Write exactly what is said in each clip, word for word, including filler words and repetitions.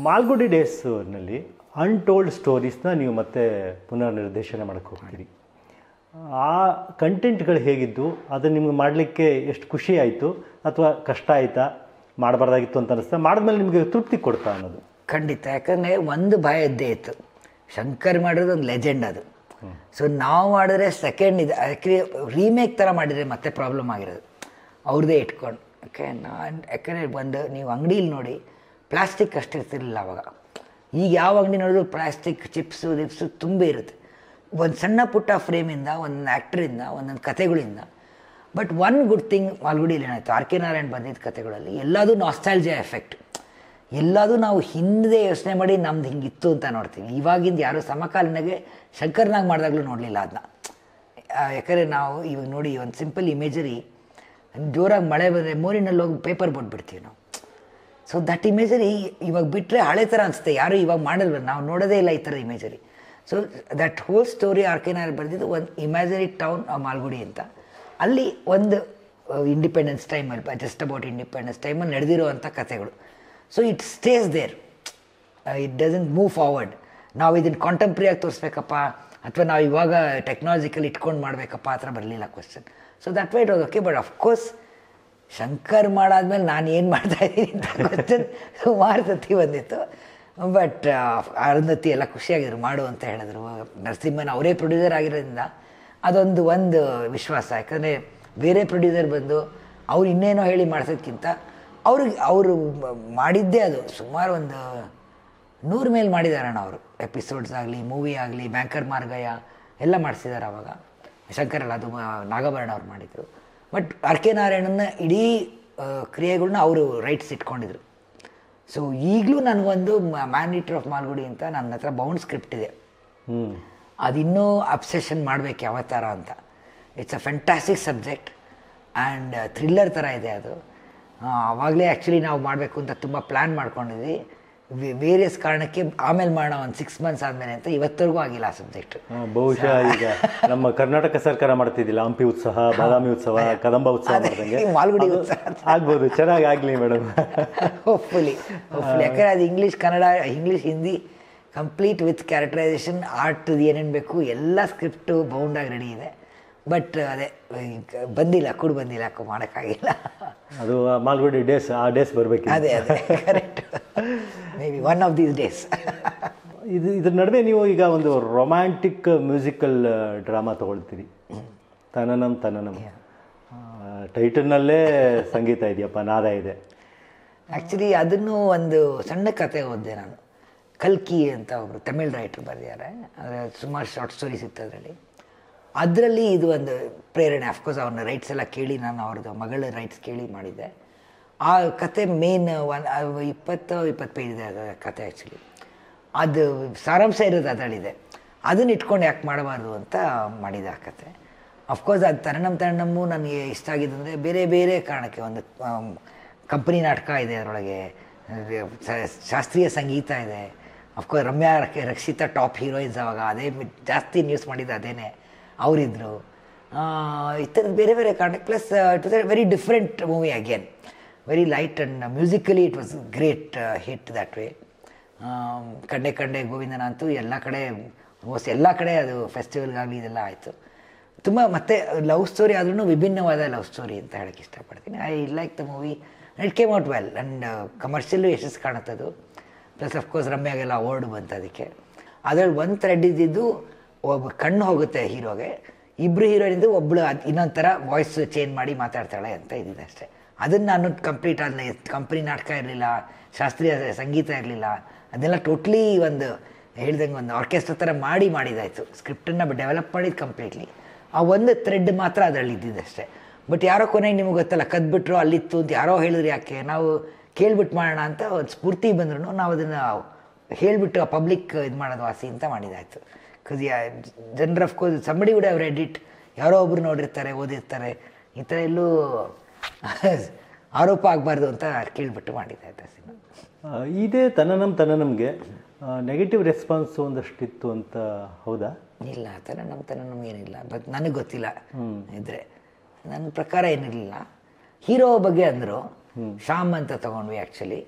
Malgudi ಡೇಸ್ನಲ್ಲಿ untold ಸ್ಟೋರೀಸ್ನ ನೀವು ಮತ್ತೆ ಪುನರ್ ನಿರ್ದೇಶನ ಮಾಡಕ್ಕೆ ಹೋಗ್ತೀರಿ. ಆ ಕಂಟೆಂಟ್ಗಳು ಹೇಗಿದ್ದು, ಅದನ್ನು ನಿಮ್ಗೆ ಮಾಡಲಿಕ್ಕೆ ಎಷ್ಟು ಖುಷಿ ಆಯಿತು ಅಥವಾ ಕಷ್ಟ ಆಯಿತಾ, ಮಾಡಬಾರ್ದಾಗಿತ್ತು ಅಂತ ಅನಿಸ್ತಾ, ಮಾಡಿದ್ಮೇಲೆ ನಿಮಗೆ ತೃಪ್ತಿ ಕೊಡ್ತಾ ಅನ್ನೋದು? ಖಂಡಿತ. ಯಾಕಂದರೆ ಒಂದು ಭಯ ಇದ್ದೇ ಇತ್ತು, ಶಂಕರ್ ಮಾಡಿರೋದು ಒಂದು ಲೆಜೆಂಡ್ ಅದು. ಸೊ ನಾವು ಮಾಡಿದ್ರೆ ಸೆಕೆಂಡ್ ಇದು ಆ್ಯಕ್ಚುಲಿ ರೀಮೇಕ್ ಥರ ಮಾಡಿದರೆ ಮತ್ತೆ ಪ್ರಾಬ್ಲಮ್ ಆಗಿರೋದು ಅವ್ರದ್ದೇ ಇಟ್ಕೊಂಡು. ಓಕೆ, ನಾನು ಯಾಕಂದರೆ ಒಂದು ನೀವು ಅಂಗಡೀಲಿ ನೋಡಿ ಪ್ಲಾಸ್ಟಿಕ್ ಅಷ್ಟು ಇರ್ತಿರಲಿಲ್ಲ ಅವಾಗ. ಈಗ ಯಾವ ಅಂಗಡಿ ನೋಡಿದ್ರು ಪ್ಲಾಸ್ಟಿಕ್ ಚಿಪ್ಸು ದಿಪ್ಸು ತುಂಬ ಇರುತ್ತೆ. ಒಂದು ಸಣ್ಣ ಪುಟ್ಟ ಫ್ರೇಮಿಂದ, ಒಂದೊಂದು ಆ್ಯಕ್ಟ್ರಿಂದ, ಒಂದೊಂದು ಕತೆಗಳಿಂದ. ಬಟ್ ಒನ್ ಗುಡ್ ಥಿಂಗ್ ಮಾಲ್ಗುಡಿಯಲ್ಲಿ ಏನಾಯಿತು, ಆರ್ ಕೆ ನಾರಾಯಣ್ ಬಂದಿದ್ದ ಕತೆಗಳಲ್ಲಿ ಎಲ್ಲದೂ ನಾಸ್ಟಾಲ್ಜಿಯಾ ಎಫೆಕ್ಟ್. ಎಲ್ಲದೂ ನಾವು ಹಿಂದೆ ಯೋಚನೆ ಮಾಡಿ ನಮ್ದು ಹಿಂಗಿತ್ತು ಅಂತ ನೋಡ್ತೀವಿ. ಇವಾಗಿಂದ ಯಾರು ಸಮಕಾಲೀನಗೆ ಶಂಕರ್ನಾಗ ಮಾಡಿದಾಗಲೂ ನೋಡಲಿಲ್ಲ ಅದನ್ನ. ಯಾಕಂದರೆ ನಾವು ಇವಾಗ ನೋಡಿ ಒಂದು ಸಿಂಪಲ್ ಇಮೇಜರಿ, ಜೋರಾಗಿ ಮಳೆ ಬಂದರೆ ಮೋರಿನಲ್ಲಿ ಹೋಗಿ ಪೇಪರ್ ಬೋಟ್ ಬಿಡ್ತೀವಿ ನಾವು. ಸೊ ದಟ್ ಇಮೇಜರಿ ಇವಾಗ ಬಿಟ್ಟರೆ ಹಳೆ ಥರ ಅನಿಸುತ್ತೆ, ಯಾರು ಇವಾಗ ಮಾಡಲ್ವ, ನಾವು ನೋಡೋದೇ ಇಲ್ಲ ಈ ಥರದ imagery. So that whole story R K Narayan ಬರೆದಿದ್ದು ಒಂದು ಇಮ್ಯಾಜಿನರಿ ಟೌನ್ ಮಾಲ್ಗುಡಿ ಅಂತ. ಅಲ್ಲಿ ಒಂದು ಇಂಡಿಪೆಂಡೆನ್ಸ್ ಟೈಮಲ್ಲಿ, ಜಸ್ಟ್ ಅಬೌಟ್ ಇಂಡಿಪೆಂಡೆನ್ಸ್ ಟೈಮಲ್ಲಿ ನಡೆದಿರುವಂಥ ಕಥೆಗಳು. So it stays there, it doesn't move forward. ನಾವು ಇದನ್ನು ಕಾಂಟೆಂಪ್ರರಿಯಾಗಿ ತೋರಿಸ್ಬೇಕಪ್ಪ ಅಥವಾ ನಾವು ಇವಾಗ ಟೆಕ್ನಾಲಜಿಕಲ್ ಇಟ್ಕೊಂಡು ಮಾಡಬೇಕಪ್ಪ ಆ ಥರ ಬರಲಿಲ್ಲ question. So that why it was okay. But of course Shankar ಮಾಡಾದ್ಮೇಲೆ ನಾನು ಏನು ಮಾಡ್ತಾಯಿದ್ದೀನಿ ಅಂತ ಕ್ವಶನ್ ಸುಮಾರು ಸತಿ ಬಂದಿತ್ತು. ಬಟ್ ಅರುಂಧತಿ ಎಲ್ಲ ಖುಷಿಯಾಗಿದ್ರು ಮಾಡು ಅಂತ ಹೇಳಿದ್ರು. ನರಸಿಂಹನ್ ಅವರೇ ಪ್ರೊಡ್ಯೂಸರ್ ಆಗಿರೋದ್ರಿಂದ ಅದೊಂದು ಒಂದು ವಿಶ್ವಾಸ. ಯಾಕಂದರೆ ಬೇರೆ ಪ್ರೊಡ್ಯೂಸರ್ ಬಂದು ಅವ್ರು ಇನ್ನೇನೋ ಹೇಳಿ ಮಾಡ್ಸೋದ್ಕಿಂತ ಅವ್ರಿಗೆ ಅವರು ಮಾಡಿದ್ದೇ ಅದು ಸುಮಾರು ಒಂದು ನೂರ ಮೇಲೆ ಮಾಡಿದಾರಣ್ಣ ಅವರು. ಎಪಿಸೋಡ್ಸ್ ಆಗಲಿ, ಮೂವಿ ಆಗಲಿ, ಬ್ಯಾಂಕರ್ ಮಾರ್ಗಯ್ಯ ಎಲ್ಲ ಮಾಡಿಸಿದ್ದಾರೆ ಅವಾಗ. ಶಂಕರ್ ಅಲ್ಲ, ಅದು ನಾಗಭರಣ ಅವ್ರು ಮಾಡಿದರು. ಬಟ್ ಆರ್ ಕೆ ನಾರಾಯಣನ ಇಡೀ ಕ್ರಿಯೆಗಳನ್ನ ಅವರು ರೈಟ್ಸ್ ಇಟ್ಕೊಂಡಿದ್ರು. ಸೊ ಈಗಲೂ ನನಗೊಂದು ಮ್ಯಾನ್ ಈಟರ್ ಆಫ್ ಮಾಲ್ಗುಡಿ ಅಂತ ನನ್ನ ಹತ್ರ ಬೌಂಡ್ ಸ್ಕ್ರಿಪ್ಟ್ ಇದೆ. ಅದಿನ್ನೂ ಅಬ್ಸೆಷನ್ ಮಾಡಬೇಕು ಯಾವ ಥರ ಅಂತ. It's a fantastic subject and thriller ಥರ ಇದೆ ಅದು. ಆವಾಗಲೇ ಆ್ಯಕ್ಚುಲಿ ನಾವು ಮಾಡಬೇಕು ಅಂತ ತುಂಬ ಪ್ಲ್ಯಾನ್ ಮಾಡ್ಕೊಂಡಿದ್ವಿ. ವೇರಿಯಸ್ ಕಾರಣಕ್ಕೆ ಆಮೇಲೆ ಮಾಡೋಣ ಒಂದು ಸಿಕ್ಸ್ ಮಂತ್ಸ್ ಆದಮೇಲೆ ಅಂತ ಇವತ್ತರೆಗೂ ಆಗಿಲ್ಲ ಆ ಸಬ್ಜೆಕ್ಟ್. ಬಹುಶಃ ಈಗ ನಮ್ಮ ಕರ್ನಾಟಕ ಸರ್ಕಾರ ಮಾಡ್ತಿದ್ದಿಲ್ಲ, ಹಂಪಿ ಉತ್ಸವ, ಬಾದಾಮಿ ಉತ್ಸವ, ಕದಂಬ ಉತ್ಸವ ಮಾಲ್ಗುಡಿ ಉತ್ಸವ ಆಗ್ಬೋದು. ಚೆನ್ನಾಗಿ ಆಗಲಿ ಮೇಡಮ್, ಹೋಪ್ಫುಲಿ ಹೋಪ್ಫುಲಿ. ಯಾಕಂದರೆ ಅದು English, Kannada, English, Hindi complete with characterisation, art ಏನೇನು ಬೇಕು ಎಲ್ಲ ಸ್ಕ್ರಿಪ್ಟು ಬೌಂಡಾಗಿ ರೆಡಿ ಇದೆ. ಬಟ್ ಅದೇ ಬಂದಿಲ್ಲ, ಕೂಡ ಬಂದಿಲ್ಲ, ಯಾಕೋ ಮಾಡೋಕ್ಕಾಗಿಲ್ಲ. ಅದು ಮಾಲ್ಗುಡಿ ಡೇಸ್, ಆ ಡೇಸ್ ಬರಬೇಕು. ಅದೇ ಅದೇ correct, may be one of these days. ಇದು ಇದ್ರ ನಡುವೆ ನೀವು ಈಗ ಒಂದು ರೊಮ್ಯಾಂಟಿಕ್ ಮ್ಯೂಸಿಕಲ್ ಡ್ರಾಮಾ ತೊಗೊಳ್ತೀರಿ, ತನನಂ ತನನಂ. ಟೈಟಲ್ನಲ್ಲೇ ಸಂಗೀತ ಇದೆಯಪ್ಪ, ನಾದ ಇದೆ. ಆ್ಯಕ್ಚುಲಿ ಅದನ್ನು ಒಂದು ಸಣ್ಣ ಕತೆ ಓದಿದೆ ನಾನು. ಕಲ್ಕಿ ಅಂತ ಒಬ್ಬರು ತಮಿಳ್ ರೈಟ್ರು ಬರೆದಿದ್ದಾರೆ. ಅದರ ಸುಮಾರು ಶಾರ್ಟ್ ಸ್ಟೋರೀಸ್ ಇತ್ತು ಅದರಲ್ಲಿ. ಅದರಲ್ಲಿ ಇದು ಒಂದು ಪ್ರೇರಣೆ. ಅಫ್ಕೋರ್ಸ್ ಅವ್ರನ್ನ ರೈಟ್ಸ್ ಎಲ್ಲ ಕೇಳಿ, ನಾನು ಅವ್ರದ್ದು ಮಗಳ ರೈಟ್ಸ್ ಕೇಳಿ ಮಾಡಿದ್ದೆ. ಆ ಕತೆ ಮೇನ್ ಒನ್ ಇಪ್ಪತ್ತು ಇಪ್ಪತ್ತು ಪೇಜ್ ಇದೆ ಅದು ಕತೆ. ಆ್ಯಕ್ಚುಲಿ ಅದು ಸಾರಾಂಶ ಇರೋದು ಅದರಲ್ಲಿದೆ. ಅದನ್ನು ಇಟ್ಕೊಂಡು ಯಾಕೆ ಮಾಡಬಾರ್ದು ಅಂತ ಮಾಡಿದೆ ಆ ಕತೆ. ಅಫ್ಕೋರ್ಸ್ ಅದು ತರಣಂ ತರಣಮ್ಮು ನನಗೆ ಇಷ್ಟ ಆಗಿದ್ದಂದರೆ ಬೇರೆ ಬೇರೆ ಕಾರಣಕ್ಕೆ. ಒಂದು ಕಂಪನಿ ನಾಟಕ ಇದೆ ಅದರೊಳಗೆ, ಶಾಸ್ತ್ರೀಯ ಸಂಗೀತ ಇದೆ. Of course Ramya Rakshita top heroines ಅವಾಗ, ಅದೇ ಜಾಸ್ತಿ ನ್ಯೂಸ್ ಮಾಡಿದ್ದು ಅದೇನೆ, ಅವರಿದ್ದರು. ಈ ಥರದ್ದು ಬೇರೆ ಬೇರೆ ಕಾರಣಕ್ಕೆ. Plus it was a very different movie again, very light and musically it was great hit that way. ಕಂಡೆ ಕಂಡೆ ಗೋವಿಂದನ ಅಂತೂ ಎಲ್ಲ ಕಡೆ, ಆಲ್ಮೋಸ್ಟ್ ಎಲ್ಲ ಕಡೆ ಅದು ಫೆಸ್ಟಿವಲ್ಗಾಗಲಿ ಇದೆಲ್ಲ ಆಯಿತು. ತುಂಬ ಮತ್ತು ಲವ್ ಸ್ಟೋರಿ ಆದ್ರೂ ವಿಭಿನ್ನವಾದ ಲವ್ ಸ್ಟೋರಿ ಅಂತ ಹೇಳೋಕ್ಕೆ ಇಷ್ಟಪಡ್ತೀನಿ. I like the movie. It came out well and ಕಮರ್ಷಿಯಲ್ಲೂ ಯಶಸ್ಸು ಕಾಣುತ್ತದು. ಪ್ಲಸ್ ಅಫ್ಕೋರ್ಸ್ ರಮ್ಯಾಗೆಲ್ಲ ಅವಾರ್ಡ್ ಬಂತು ಅದಕ್ಕೆ. ಅದರಲ್ಲಿ ಒಂದು ಥ್ರೆಡ್ ಇದ್ದಿದ್ದು, ಒಬ್ಬ ಕಣ್ಣು ಹೋಗುತ್ತೆ ಹೀರೋಗೆ, ಇಬ್ಬರು ಹೀರೋಯಿನಿಂದ ಒಬ್ಬಳು ಇನ್ನೊಂದು ಥರ ವಾಯ್ಸ್ ಚೇಂಜ್ ಮಾಡಿ ಮಾತಾಡ್ತಾಳೆ ಅಂತ ಇದ್ದಿದೆ ಅಷ್ಟೇ. ಅದನ್ನು ನಾನು ಕಂಪ್ಲೀಟ್ ಆದಮೇಲೆ ಕಂಪ್ನಿ ನಾಟಕ ಇರಲಿಲ್ಲ, ಶಾಸ್ತ್ರೀಯ ಸಂಗೀತ ಇರಲಿಲ್ಲ, ಅದನ್ನೆಲ್ಲ ಟೋಟ್ಲಿ ಒಂದು ಹೇಳ್ದಂಗೆ ಒಂದು ಆರ್ಕೆಸ್ಟ್ರಾ ಥರ ಮಾಡಿ ಮಾಡಿದಾಯಿತು. ಸ್ಕ್ರಿಪ್ಟನ್ನು ಡೆವಲಪ್ ಮಾಡಿದ್ದು ಕಂಪ್ಲೀಟ್ಲಿ. ಆ ಒಂದು ಥ್ರೆಡ್ ಮಾತ್ರ ಅದರಲ್ಲಿ ಇದ್ದಿದ್ದಷ್ಟೇ. ಬಟ್ ಯಾರೋ ಕೊನೆಗೆ ನಿಮಗೆ ಗೊತ್ತಲ್ಲ, ಕದ್ಬಿಟ್ರು ಅಲ್ಲಿತ್ತು ಅಂತ ಯಾರೋ ಹೇಳಿದ್ರು, ಯಾಕೆ ನಾವು ಕೇಳ್ಬಿಟ್ಟು ಮಾಡೋಣ ಅಂತ ಒಂದು ಸ್ಫೂರ್ತಿ ಬಂದ್ರೂ ನಾವು ಅದನ್ನು ಹೇಳಿಬಿಟ್ಟು ಆ ಪಬ್ಲಿಕ್ ಇದು ಮಾಡೋದು ವಾಸಿ ಅಂತ ಮಾಡಿದಾಯಿತು. ಬಿಕಾಸ್ ಯಾ ಜನರು of course somebody would have read it, ಯಾರೋ ಒಬ್ರು ನೋಡಿರ್ತಾರೆ, ಓದಿರ್ತಾರೆ, ಈ ಥರ ಎಲ್ಲೂ ಆರೋಪ ಆಗಬಾರ್ದು ಅಂತ ಕೇಳಿಬಿಟ್ಟು ಮಾಡಿದ್ದಾಯ್ತು ಸಿನಿಮಾ. ಇದೇ ತನನಂ ತನನಂಗೆ ನೆಗೆಟಿವ್ ರೆಸ್ಪಾನ್ಸ್ ಒಂದಷ್ಟಿತ್ತು ಅಂತ ಹೌದಾ? ಇಲ್ಲ, ತನನಂ ತನನಂ ಏನಿಲ್ಲ. ಬಟ್ ನನಗೆ ಗೊತ್ತಿಲ್ಲ ಇದ್ರೆ, ನನ್ನ ಪ್ರಕಾರ ಏನಿರಲಿಲ್ಲ. ಹೀರೋ ಬಗ್ಗೆ ಅಂದರು, ಶ್ಯಾಮ್ ಅಂತ ತೊಗೊಂಡ್ವಿ. ಆ್ಯಕ್ಚುಲಿ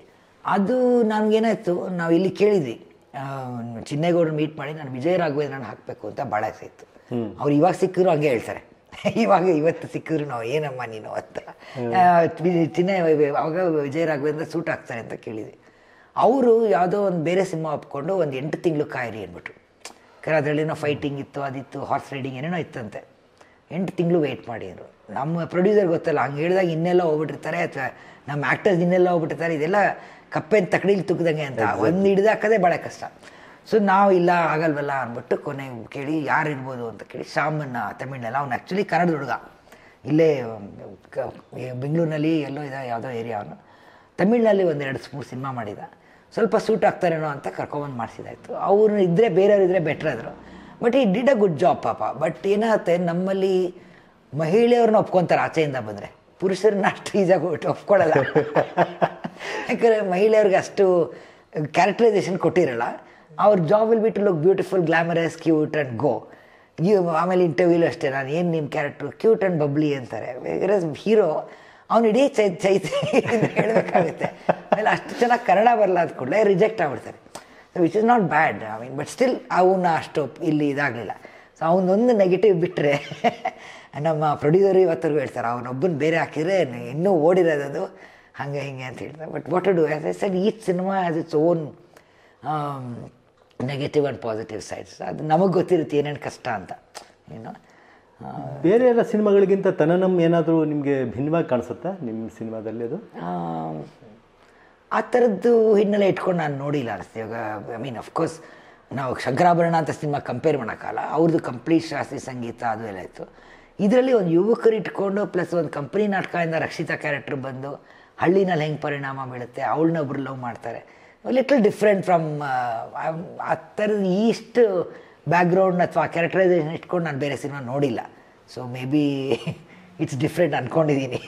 ಅದು ನಮಗೇನಾಯಿತು, ನಾವು ಇಲ್ಲಿ ಕೇಳಿದ್ವಿ ಚಿನ್ನೇಗೌಡರು ಮೀಟ್ ಮಾಡಿ ನಾನು ವಿಜಯ ರಾಘವೇಂದ್ರನ ಹಾಕಬೇಕು ಅಂತ ಭಾಳ ಆಸೆ ಇತ್ತು. ಅವ್ರು ಇವಾಗ ಸಿಕ್ಕಿದ್ರು ಹಂಗೆ ಹೇಳ್ತಾರೆ, ಇವಾಗ ಇವತ್ತು ಸಿಕ್ಕಿದ್ರು ನಾವು ಏನಮ್ಮ ನೀನು ಅಂತ. ಚಿನ್ನ ಅವಾಗ ವಿಜಯ ರಾಘವೇಂದ್ರ ಸೂಟ್ ಆಗ್ತಾರೆ ಅಂತ ಕೇಳಿದ್ವಿ. ಅವರು ಯಾವುದೋ ಒಂದು ಬೇರೆ ಸಿನಿಮಾ ಒಪ್ಕೊಂಡು ಒಂದು ಎಂಟು ತಿಂಗಳು ಕಾಯಿರಿ ಅಂದ್ಬಿಟ್ರು. ಯಾಕಂದ್ರೆ ಅದರಲ್ಲೇನೋ ಫೈಟಿಂಗ್ ಇತ್ತು, ಅದಿತ್ತು, ಹಾರ್ಸ್ ರೈಡಿಂಗ್ ಏನೇನೋ ಇತ್ತಂತೆ. ಎಂಟು ತಿಂಗಳು ವೆಯ್ಟ್ ಮಾಡಿ ಅಂದರು. ನಮ್ಮ ಪ್ರೊಡ್ಯೂಸರ್ ಗೊತ್ತಲ್ಲ, ಹಂಗೆ ಹೇಳಿದಾಗ ಇನ್ನೆಲ್ಲ ಹೋಗ್ಬಿಟ್ಟಿರ್ತಾರೆ ಅಥವಾ ನಮ್ಮ ಆ್ಯಕ್ಟರ್ಸ್ ಇನ್ನೆಲ್ಲ ಹೋಗ್ಬಿಟ್ಟಿರ್ತಾರೆ, ಇದೆಲ್ಲ ಕಪ್ಪೆನ ತಕಡಿಲಿ ತುಕ್ದಂಗೆ ಅಂತ ಒಂದು ಹಿಡ್ದಾಕದೇ ಭಾಳ ಕಷ್ಟ. ಸೊ ನಾವು ಇಲ್ಲ ಆಗಲ್ವಲ್ಲ ಅಂದ್ಬಿಟ್ಟು ಕೊನೆ ಕೇಳಿ ಯಾರು ಇರ್ಬೋದು ಅಂತ ಕೇಳಿ ಶ್ಯಾಮನ್ನ ತಮಿಳ್ನಲ್ಲಿ, ಅವ್ನು ಆ್ಯಕ್ಚುಲಿ ಕನ್ನಡ ಹುಡುಗ, ಇಲ್ಲೇ ಬೆಂಗಳೂರಿನಲ್ಲಿ ಎಲ್ಲೋ ಇದೆ ಯಾವುದೋ ಏರಿಯಾ, ಅವನು ತಮಿಳ್ನಲ್ಲಿ ಒಂದೆರಡು ಮೂರು ಸಿನಿಮಾ ಮಾಡಿದ. ಸ್ವಲ್ಪ ಸೂಟ್ ಆಗ್ತಾರೇನೋ ಅಂತ ಕರ್ಕೊಂಬಂದು ಮಾಡಿಸಿದಾಯ್ತು. ಅವ್ರು ಇದ್ದರೆ ಬೇರೆಯವ್ರು ಇದ್ದರೆ ಬೆಟ್ರ್ ಆದರು. But he did a good job ಪಾಪ. ಬಟ್ ಏನಾಗುತ್ತೆ, ನಮ್ಮಲ್ಲಿ ಮಹಿಳೆಯವ್ರನ್ನ ಒಪ್ಕೊತಾರೆ ಆಚೆಯಿಂದ ಬಂದರೆ, ಪುರುಷರನ್ನ ಅಷ್ಟು ಈಜಾಗಿ ಒಪ್ಕೊಳ್ಳಲ್ಲ. ಯಾಕಂದರೆ ಮಹಿಳೆಯವ್ರಿಗೆ ಅಷ್ಟು ಕ್ಯಾರೆಕ್ಟರೈಸೇಷನ್ ಕೊಟ್ಟಿರಲ್ಲ. ಅವ್ರ job will be to look beautiful, glamorous, cute and go. ನೀವು ಆಮೇಲೆ ಇಂಟರ್ವ್ಯೂಲು ಅಷ್ಟೇ, ನಾನು ಏನು ನಿಮ್ಮ ಕ್ಯಾರೆಕ್ಟ್ರು ಕ್ಯೂಟ್ ಆ್ಯಂಡ್ ಬಬ್ಲಿ ಅಂತಾರೆ. ಹೀರೋ ಅವ್ನು ಇಡೀ ಚೈ ಚೈತ್ರಿ ಹೇಳಬೇಕಾಗುತ್ತೆ. ಆಮೇಲೆ ಅಷ್ಟು ಚೆನ್ನಾಗಿ ಕನ್ನಡ ಬರಲ್ಲ ಅಂದ ಕೂಡಲೇ ರಿಜೆಕ್ಟ್ ಆಗ್ಬಿಡ್ತಾರೆ. So which is not bad, I mean, but still ಅವನ್ನ ಅಷ್ಟು ಇಲ್ಲಿ ಇದಾಗಲಿಲ್ಲ. ಸೊ ಅವನೊಂದು ನೆಗೆಟಿವ್ ಬಿಟ್ಟರೆ ನಮ್ಮ ಪ್ರೊಡ್ಯೂಸರು ಇವತ್ತರೆಗೂ ಹೇಳ್ತಾರೆ, ಅವನೊಬ್ಬನ ಬೇರೆ ಹಾಕಿದರೆ ಇನ್ನೂ ಓಡಿರೋದು ಹಾಗೆ ಹಿಂಗೆ ಅಂತ ಹೇಳ್ತಾರೆ. But what to do, as I said, each cinema has its own negative and positive sides. ಅದು ನಮಗೆ ಗೊತ್ತಿರುತ್ತೆ ಏನೇನು ಕಷ್ಟ ಅಂತ. ಏನು ಬೇರೆ ಎಲ್ಲ ಸಿನಿಮಾಗಳಿಗಿಂತ ತನನಂ ಏನಾದರೂ ನಿಮಗೆ ಭಿನ್ನವಾಗಿ ಕಾಣಿಸುತ್ತಾ ನಿಮ್ಮ ಸಿನಿಮಾದಲ್ಲಿ? ಅದು ಆ ಥರದ್ದು ಹಿನ್ನೆಲೆ ಇಟ್ಕೊಂಡು ನಾನು ನೋಡಿಲ್ಲ ಅನಿಸ್ತು. ಇವಾಗ ಐ ಮೀನ್ ಅಫ್ಕೋರ್ಸ್ ನಾವು ಶಂಕರಾಭರಣ ಅಂತ ಸಿನಿಮಾ ಕಂಪೇರ್ ಮಾಡೋಕ್ಕಲ್ಲ, ಅವ್ರದ್ದು ಕಂಪ್ಲೀಟ್ ಶಾಸ್ತ್ರೀಯ ಸಂಗೀತ ಅದು ಎಲ್ಲ ಇತ್ತು. ಇದರಲ್ಲಿ ಒಂದು ಯುವಕರು ಇಟ್ಕೊಂಡು ಪ್ಲಸ್ ಒಂದು ಕಂಪ್ನಿ ನಾಟಕದಿಂದ ರಕ್ಷಿತಾ ಕ್ಯಾರೆಕ್ಟರ್ ಬಂದು ಹಳ್ಳಿನಲ್ಲಿ ಹೆಂಗೆ ಪರಿಣಾಮ ಬೀಳುತ್ತೆ, ಅವಳನ್ನ ಒಬ್ರು ಲವ್ ಮಾಡ್ತಾರೆ, ಲಿಟಲ್ ಡಿಫ್ರೆಂಟ್ ಫ್ರಮ್ ಆ ಥರದ ಈಷ್ಟು ಬ್ಯಾಕ್ಗ್ರೌಂಡ್ ಅಥವಾ ಕ್ಯಾರೆಕ್ಟರೈಸೇಷನ್ ಇಟ್ಕೊಂಡು ನಾನು ಬೇರೆ ಸಿನಿಮಾ ನೋಡಿಲ್ಲ. So may be it's different ಅಂದ್ಕೊಂಡಿದ್ದೀನಿ.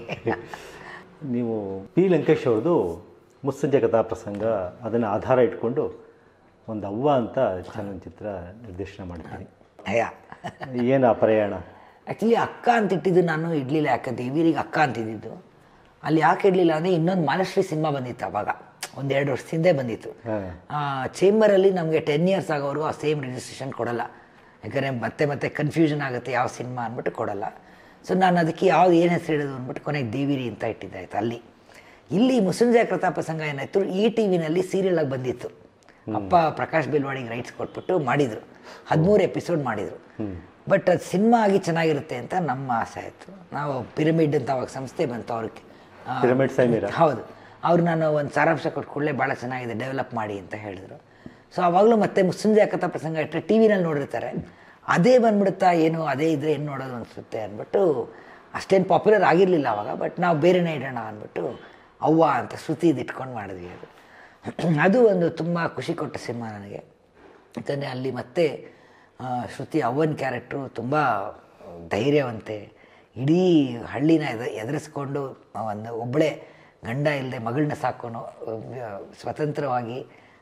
ನೀವು ಪಿ ಲಂಕೇಶ್ ಅವ್ರದ್ದು ಮುಸ್ಸಂಜೆ ಕಥಾಪ್ರಸಂಗ ಅದನ್ನು ಆಧಾರ ಇಟ್ಕೊಂಡು ಒಂದು ಅವ್ವ ಅಂತ ಚಲನಚಿತ್ರ ನಿರ್ದೇಶನ ಮಾಡ್ತೀನಿ. ಅಯ್ಯ, ಏನು ಆ ಪ್ರಯಾಣ? ಆ್ಯಕ್ಚುಲಿ ಅಕ್ಕ ಅಂತ ಇಟ್ಟಿದ್ದು ನಾನು ಇಡಲಿಲ್ಲ. ಯಾಕೆ ದೇವಿರಿಗೆ ಅಕ್ಕ ಅಂತಿದ್ದಿದ್ದು ಅಲ್ಲಿ ಯಾಕೆ ಇಡಲಿಲ್ಲ ಅಂದರೆ, ಇನ್ನೊಂದು ಮಾಲಶ್ರೀ ಸಿನಿಮಾ ಬಂದಿತ್ತು ಅವಾಗ, ಒಂದೆರಡು ವರ್ಷ ಹಿಂದೆ ಬಂದಿತ್ತು. ಚೇಂಬರಲ್ಲಿ ನಮಗೆ ಟೆನ್ ಇಯರ್ಸ್ ಆಗೋರು ಆ ಸೇಮ್ ರಿಜಿಸ್ಟ್ರೇಷನ್ ಕೊಡಲ್ಲ. ಯಾಕಂದರೆ ಮತ್ತೆ ಮತ್ತೆ ಕನ್ಫ್ಯೂಷನ್ ಆಗುತ್ತೆ ಯಾವ ಸಿನಿಮಾ ಅಂದ್ಬಿಟ್ಟು ಕೊಡಲ್ಲ. ಸೊ ನಾನು ಅದಕ್ಕೆ ಯಾವ್ದು ಏನು ಹೆಸರು ಇಡೋದು ಅಂದ್ಬಿಟ್ಟು ಕೊನೆಗೆ ದೇವಿರಿ ಅಂತ ಇಟ್ಟಿದ್ದಾಯ್ತು ಅಲ್ಲಿ. ಇಲ್ಲಿ ಮುಸ್ಸಂಜೆ ಕಥಾಪ್ರಸಂಗ ಏನಾಯಿತು, ಈ ಟಿ ವಿನಲ್ಲಿ ಸೀರಿಯಲಾಗಿ ಬಂದಿತ್ತು. ಅಪ್ಪ ಪ್ರಕಾಶ್ ಬಿಲ್ವಾಡಿಗೆ ರೈಟ್ಸ್ ಕೊಟ್ಬಿಟ್ಟು ಮಾಡಿದರು, ಹದಿಮೂರು ಎಪಿಸೋಡ್ ಮಾಡಿದರು. ಬಟ್ ಅದು ಸಿನಿಮಾ ಆಗಿ ಚೆನ್ನಾಗಿರುತ್ತೆ ಅಂತ ನಮ್ಮ ಆಸೆ ಆಯಿತು. ನಾವು ಪಿರಮಿಡ್ ಅಂತ ಅವಾಗ ಸಂಸ್ಥೆ ಬಂತು ಅವ್ರಿಗೆ, ಪಿರಮಿಡ್ ಸೈಮೀರ, ಹೌದು, ಅವ್ರು ನಾನು ಒಂದು ಸಾರಾಂಶ ಕೊಟ್ಟು ಕೂಡಲೇ ಭಾಳ ಚೆನ್ನಾಗಿದೆ ಡೆವಲಪ್ ಮಾಡಿ ಅಂತ ಹೇಳಿದರು. ಸೊ ಆವಾಗಲೂ ಮತ್ತೆ ಮುಸ್ಸಂಜೆ ಕಥಾಪ್ರಸಂಗ ಇಟ್ಟರೆ ಟಿ ವಿನಲ್ಲಿ ನೋಡಿರ್ತಾರೆ, ಅದೇ ಬಂದ್ಬಿಡುತ್ತಾ ಏನು ಅದೇ ಇದ್ರೆ ಏನು ನೋಡೋದು ಅನಿಸುತ್ತೆ ಅಂದ್ಬಿಟ್ಟು ಅಷ್ಟೇನು ಪಾಪ್ಯುಲರ್ ಆಗಿರಲಿಲ್ಲ ಆವಾಗ. ಬಟ್ ನಾವು ಬೇರೆನೇ ಇಡೋಣ ಅಂದ್ಬಿಟ್ಟು ಅವ್ವ ಅಂತ ಶ್ರುತಿ ಇಟ್ಕೊಂಡು ಮಾಡಿದ್ವಿ. ಅದು ಅದು ಒಂದು ತುಂಬ ಖುಷಿ ಕೊಟ್ಟ ಸಿನಿಮಾ ನನಗೆ. ಯಾಕಂದರೆ ಅಲ್ಲಿ ಮತ್ತೆ ಶ್ರುತಿ ಅವ್ವನ ಕ್ಯಾರೆಕ್ಟ್ರು ತುಂಬ ಧೈರ್ಯವಂತೆ, ಇಡೀ ಹಳ್ಳಿನ ಎದ ಎದುರಿಸ್ಕೊಂಡು ಒಂದು ಒಬ್ಬಳೇ ಗಂಡ ಇಲ್ಲದೆ ಮಗಳನ್ನ ಸಾಕೊಂಡು ಸ್ವತಂತ್ರವಾಗಿ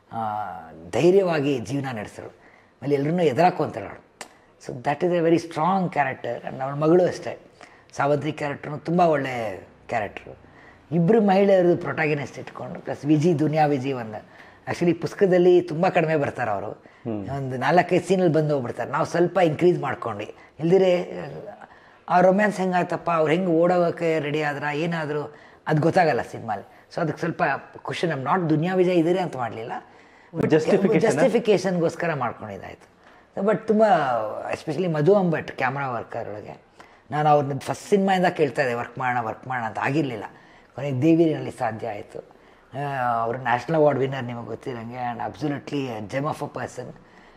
ಧೈರ್ಯವಾಗಿ ಜೀವನ ನಡೆಸೋಳು. ಆಮೇಲೆ ಎಲ್ಲರೂ ಎದುರಾಕೊಂತಾಳೆ ಅವಳು. So that is a very strong character. And ಅವಳ ಮಗಳು ಅಷ್ಟೇ, ಸಾವಂತ್ರಿ ಕ್ಯಾರೆಕ್ಟ್ರು ತುಂಬ ಒಳ್ಳೆ ಕ್ಯಾರೆಕ್ಟ್ರು. ಇಬ್ಬರು ಮಹಿಳೆಯರದು ಪ್ರೊಟಾಗನಿಸ್ಟ್ ಇಟ್ಕೊಂಡು ಪ್ಲಸ್ ವಿಜಿ ದುನಿಯಾ ವಿಜಿ ಒಂದು ಆ್ಯಕ್ಚುಲಿ ಪುಸ್ತಕದಲ್ಲಿ ತುಂಬ ಕಡಿಮೆ ಬರ್ತಾರೆ ಅವರು, ಒಂದು ನಾಲ್ಕೈದು ಸೀನಲ್ಲಿ ಬಂದು ಹೋಗ್ಬಿಡ್ತಾರೆ. ನಾವು ಸ್ವಲ್ಪ ಇನ್ಕ್ರೀಸ್ ಮಾಡ್ಕೊಂಡು, ಇಲ್ದಿರೆ ಆ ರೊಮ್ಯಾನ್ಸ್ ಹೆಂಗಾಯ್ತಪ್ಪ, ಅವ್ರು ಹೆಂಗೆ ಓಡೋಗೋಕ್ಕೆ ರೆಡಿ ಆದ್ರೆ ಏನಾದರೂ ಅದು ಗೊತ್ತಾಗಲ್ಲ ಸಿನಿಮಾಲಿ. ಸೊ ಅದಕ್ಕೆ ಸ್ವಲ್ಪ ಖುಷಿ. ನಮ್ಮ ನಾಟ್ ದುನಿಯಾ ವಿಜಯ್ ಇದ್ದೀರಿ ಅಂತ ಮಾಡಲಿಲ್ಲ, ಜಸ್ಟಿಫಿಕೇಷನ್ಗೋಸ್ಕರ ಮಾಡ್ಕೊಂಡಿದ್ದಾಯಿತು. ಬಟ್ ತುಂಬ especially Madhu Ambat camera worker ಒಳಗೆ ನಾನು ಅವ್ರನ್ನ ಫಸ್ಟ್ ಸಿನಿಮಾಯಿಂದ ಕೇಳ್ತಾ ಇದ್ದೆ ವರ್ಕ್ ಮಾಡೋಣ ವರ್ಕ್ ಮಾಡೋಣ ಅಂತ, ಆಗಿರಲಿಲ್ಲ. ಕೊನೆಗೆ ದೇವಿರಿನಲ್ಲಿ ಸಾಧ್ಯ ಆಯಿತು. ಅವರು ನ್ಯಾಷನಲ್ ಅವಾರ್ಡ್ ವಿನ್ನರ್ ನಿಮಗೆ ಗೊತ್ತಿರೋಂಗೆ, and absolutely gem of a person.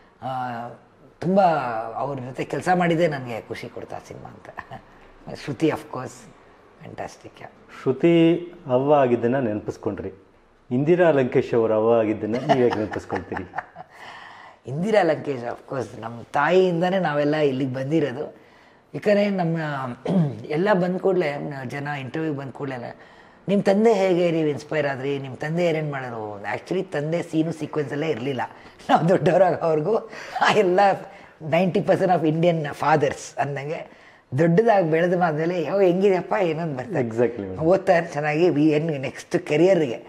ತುಂಬ ಅವ್ರ ಜೊತೆ ಕೆಲಸ ಮಾಡಿದ್ದೇ ನನಗೆ ಖುಷಿ ಕೊಡ್ತಾ ಸಿನಿಮಾ ಅಂತ. ಶ್ರುತಿ ಅಫ್ಕೋರ್ಸ್ ಫ್ಯಾಂಟಾಸ್ಟಿಕ್. ಶ್ರುತಿ ಅವ್ವ ಆಗಿದ್ದನ್ನು ನೆನಪಿಸ್ಕೊಂಡ್ರಿ, ಇಂದಿರಾ ಲಂಕೇಶ್ ಅವರು ಅವ್ವ ಆಗಿದ್ದನ್ನು ನೀವೇ ನೆನಪಿಸ್ಕೊಳ್ತೀರಿ? ಇಂದಿರಾ ಲಂಕೇಶ್ ಅಫ್ಕೋರ್ಸ್ ನಮ್ಮ ತಾಯಿಯಿಂದನೇ ನಾವೆಲ್ಲ ಇಲ್ಲಿಗೆ ಬಂದಿರೋದು. ಯಾಕಂದರೆ ನಮ್ಮ ಎಲ್ಲ ಬಂದ ಕೂಡಲೇ ಜನ ಇಂಟರ್ವ್ಯೂಗೆ ಬಂದ ಕೂಡಲೇ ನಿಮ್ಮ ತಂದೆ ಹೇಗೆ ನೀವು ಇನ್ಸ್ಪೈರ್ ಆದ್ರಿ, ನಿಮ್ಮ ತಂದೆ ಏನೇನು ಮಾಡೋರು? ಆ್ಯಕ್ಚುಲಿ ತಂದೆ ಸೀನು ಸೀಕ್ವೆನ್ಸಲ್ಲೇ ಇರಲಿಲ್ಲ. ನಾವು ದೊಡ್ಡವರಾಗ ಅವ್ರಿಗೂ ಎಲ್ಲ ninety percent of Indian fathers ಅಂದಂಗೆ ದೊಡ್ಡದಾಗಿ ಬೆಳೆದ ಆದಮೇಲೆ ಯಾವ ಹೆಂಗಿದೆಯಪ್ಪ ಏನೊಂದು ಬರ್ತಾರೆ. ಎಕ್ಸಾಕ್ಟ್ಲಿ ಓದ್ತಾರೆ ಚೆನ್ನಾಗಿ ವಿ ಏನು ನೆಕ್ಸ್ಟ್ ಕೆರಿಯರ್ಗೆ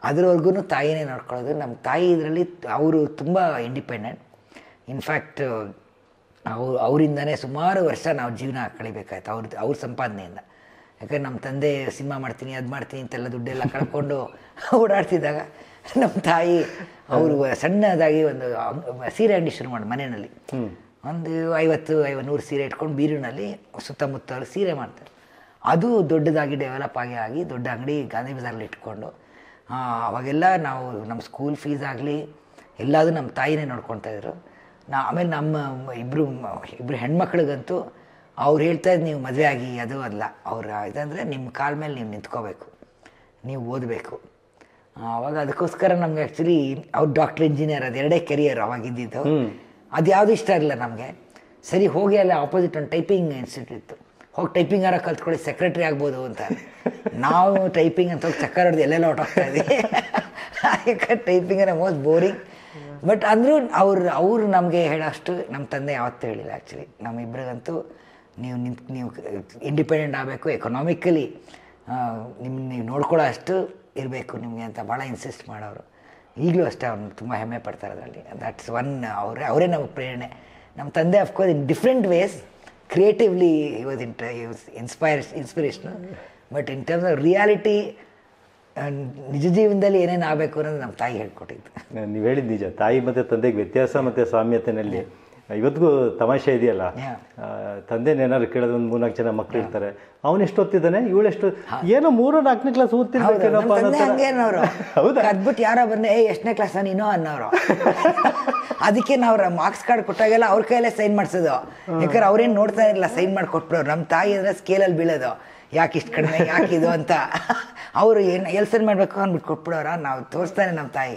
ಅದ್ರವರೆಗೂ ತಾಯಿನೇ ನೋಡ್ಕೊಳ್ಳೋದು. ನಮ್ಮ ತಾಯಿ ಇದರಲ್ಲಿ ಅವರು ತುಂಬ ಇಂಡಿಪೆಂಡೆಂಟ್. ಇನ್ಫ್ಯಾಕ್ಟ್ ಅವ್ರು ಅವರಿಂದನೇ ಸುಮಾರು ವರ್ಷ ನಾವು ಜೀವನ ಕಳಿಬೇಕಾಯ್ತು ಅವ್ರ ಅವ್ರ ಸಂಪಾದನೆಯಿಂದ. ಯಾಕಂದ್ರೆ ನಮ್ಮ ತಂದೆ ಸಿನಿಮಾ ಮಾಡ್ತೀನಿ ಅದು ಮಾಡ್ತೀನಿ ಅಂತೆಲ್ಲ ದುಡ್ಡೆಲ್ಲ ಕಳ್ಕೊಂಡು ಓಡಾಡ್ತಿದ್ದಾಗ ನಮ್ಮ ತಾಯಿ ಅವರು ಸಣ್ಣದಾಗಿ ಒಂದು ಸೀರೆ ಅಂಗಡಿ ಶುರು ಮಾಡಿ ಮನೆಯಲ್ಲಿ ಒಂದು ಐವತ್ತು ಐವ ನೂರು ಸೀರೆ ಇಟ್ಕೊಂಡು ಬೀರಿನಲ್ಲಿ ಸುತ್ತಮುತ್ತ ಸೀರೆ ಮಾಡ್ತಾರೆ. ಅದು ದೊಡ್ಡದಾಗಿ ಡೆವಲಪ್ ಆಗಿ ಆಗಿ ದೊಡ್ಡ ಅಂಗಡಿ ಗಾಂಧಿ ಬಜಾರಲ್ಲಿ ಇಟ್ಕೊಂಡು ಅವಾಗೆಲ್ಲ ನಾವು ನಮ್ಮ ಸ್ಕೂಲ್ ಫೀಸ್ ಆಗಲಿ ಎಲ್ಲದೂ ನಮ್ಮ ತಾಯಿನೇ ನೋಡ್ಕೊತಾಯಿದ್ರು. ನಾ ಆಮೇಲೆ ನಮ್ಮ ಇಬ್ಬರು ಇಬ್ಬರು ಹೆಣ್ಮಕ್ಳಿಗಂತೂ ಅವ್ರು ಹೇಳ್ತಾಯಿದ್ದು ನೀವು ಮದುವೆ ಆಗಿ ಅದು ಅಲ್ಲ, ಅವ್ರ ಇದಂದರೆ ನಿಮ್ಮ ಕಾಲ ಮೇಲೆ ನೀವು ನಿಂತ್ಕೋಬೇಕು, ನೀವು ಓದಬೇಕು. ಆವಾಗ ಅದಕ್ಕೋಸ್ಕರ ನಮ್ಗೆ ಆ್ಯಕ್ಚುಲಿ ಅವ್ರು ಡಾಕ್ಟ್ರ್ ಇಂಜಿನಿಯರ್ ಅದು ಎರಡೇ ಕೆರಿಯರ್ ಅವಾಗಿದ್ದಿದ್ದು. ಅದು ಯಾವುದು ಇಷ್ಟ ಇರಲಿಲ್ಲ ನಮಗೆ. ಸರಿ ಹೋಗಿ ಅಲ್ಲಿ ಆಪೋಸಿಟ್ ಒಂದು ಟೈಪಿಂಗ್ ಇನ್ಸ್ಟಿಟ್ಯೂಟ್ ಇತ್ತು, ಹೋಗಿ ಟೈಪಿಂಗ್ ಆರ ಕಲ್ತ್ಕೊಳ್ಳಿ ಸೆಕ್ರೆಟ್ರಿ ಆಗ್ಬೋದು ಅಂತ. ನಾವು ಟೈಪಿಂಗ್ ಅಂತ ಹೋಗಿ ಚಕ್ಕರ್ ಹೊಡೆದು ಎಲ್ಲೆಲ್ಲ ಹೊಟ್ಟೋಗ್ತಾ ಇದ್ವಿ. ಯಾಕೆ ಟೈಪಿಂಗ್ ಅಂದರೆ ಮೋಸ್ಟ್ ಬೋರಿಂಗ್. ಬಟ್ ಅಂದರೂ ಅವ್ರು ಅವರು ನಮಗೆ ಹೇಳೋಷ್ಟು ನಮ್ಮ ತಂದೆ ಯಾವತ್ತೂ ಹೇಳಿಲ್ಲ. ಆ್ಯಕ್ಚುಲಿ ನಮ್ಮಿಬ್ರಿಗಂತೂ ನೀವು ನಿಂತು ನೀವು ಇಂಡಿಪೆಂಡೆಂಟ್ ಆಗಬೇಕು, ಎಕನಾಮಿಕಲಿ ನಿಮ್ಮ ನೀವು ನೋಡ್ಕೊಳ್ಳೋ ಅಷ್ಟು ಇರಬೇಕು ನಿಮಗೆ ಅಂತ ಭಾಳ ಇನ್ಸಿಸ್ಟ್ ಮಾಡೋರು. ಈಗಲೂ ಅಷ್ಟೇ ಅವ್ರನ್ನ ತುಂಬ ಹೆಮ್ಮೆ ಪಡ್ತಾರೆ ಅದರಲ್ಲಿ. ದಟ್ಸ್ ಒನ್ ಅವರೇ ಅವರೇ ನಮಗೆ ಪ್ರೇರಣೆ. ನಮ್ಮ ತಂದೆ of course in different ways creatively he was ಇಂಟ he was inspire inspirational. But in terms of reality ನಿಜ ಜೀವನದಲ್ಲಿ ಏನೇನು ಆಗಬೇಕು ಅನ್ನೋದು ನಮ್ಮ ತಾಯಿ ಹೇಳ್ಕೊಟ್ಟಿದ್ದು. ನೀವು ಹೇಳಿದ್ದು ನಿಜ. ತಾಯಿ ಮತ್ತು ತಂದೆಗೆ ವ್ಯತ್ಯಾಸ ಮತ್ತು ಸಾಮ್ಯತೆಯಲ್ಲಿ ಇವತ್ತಿಗೂ ತಮಾಷೆ ಇದೆಯಲ್ಲ. ತಂದೆನೇನಾದ್ರು ಕೇಳೋದು ಒಂದು ಮೂರ್ನಾಲ್ಕು ಜನ ಮಕ್ಳು ಇರ್ತಾರೆ, ಅವನು ಎಷ್ಟು ಓದ್ತಿದ್ದಾನೆ ಇವಳೆಷ್ಟು ಏನೋ ಮೂರು ನಾಲ್ಕನೇ ಕ್ಲಾಸ್ ಓದ್ತಿರ್ಬೇಕೇನಪ್ಪ ಹಂಗೇನವರು. ಹೌದಾ ಅದ್ಬಿಟ್ಟು ಯಾರೋ ಬಂದು ಏ ಎಷ್ಟನೇ ಕ್ಲಾಸ್ ನೀನೋ ಅನ್ನೋರು. ಅದಕ್ಕೆ ನಾವು ಮಾರ್ಕ್ಸ್ ಕಾರ್ಡ್ ಕೊಟ್ಟಾಗೆಲ್ಲ ಅವ್ರ ಕೈಯಲ್ಲೇ ಸೈನ್ ಮಾಡಿಸೋದು. ಯಾಕಂದ್ರೆ ಅವ್ರೇನು ನೋಡ್ತಾ ಇರಲಿಲ್ಲ, ಸೈನ್ ಮಾಡಿ ಕೊಟ್ಬಿಡೋರು. ನಮ್ಮ ತಾಯಿ ಅಂದರೆ ಸ್ಕೇಲಲ್ಲಿ ಬೀಳೋದು, ಯಾಕೆ ಇಷ್ಟು ಕಡಿಮೆ ಯಾಕಿದು ಅಂತ. ಅವರು ಏನು ಎಲ್ಲಿ ಸೈನ್ ಮಾಡಬೇಕು ಅಂದ್ಬಿಟ್ಟು ಕೊಟ್ಬಿಡೋರ. ನಾವು ತೋರಿಸ್ತಾನೆ ನಮ್ಮ ತಾಯಿಗೆ.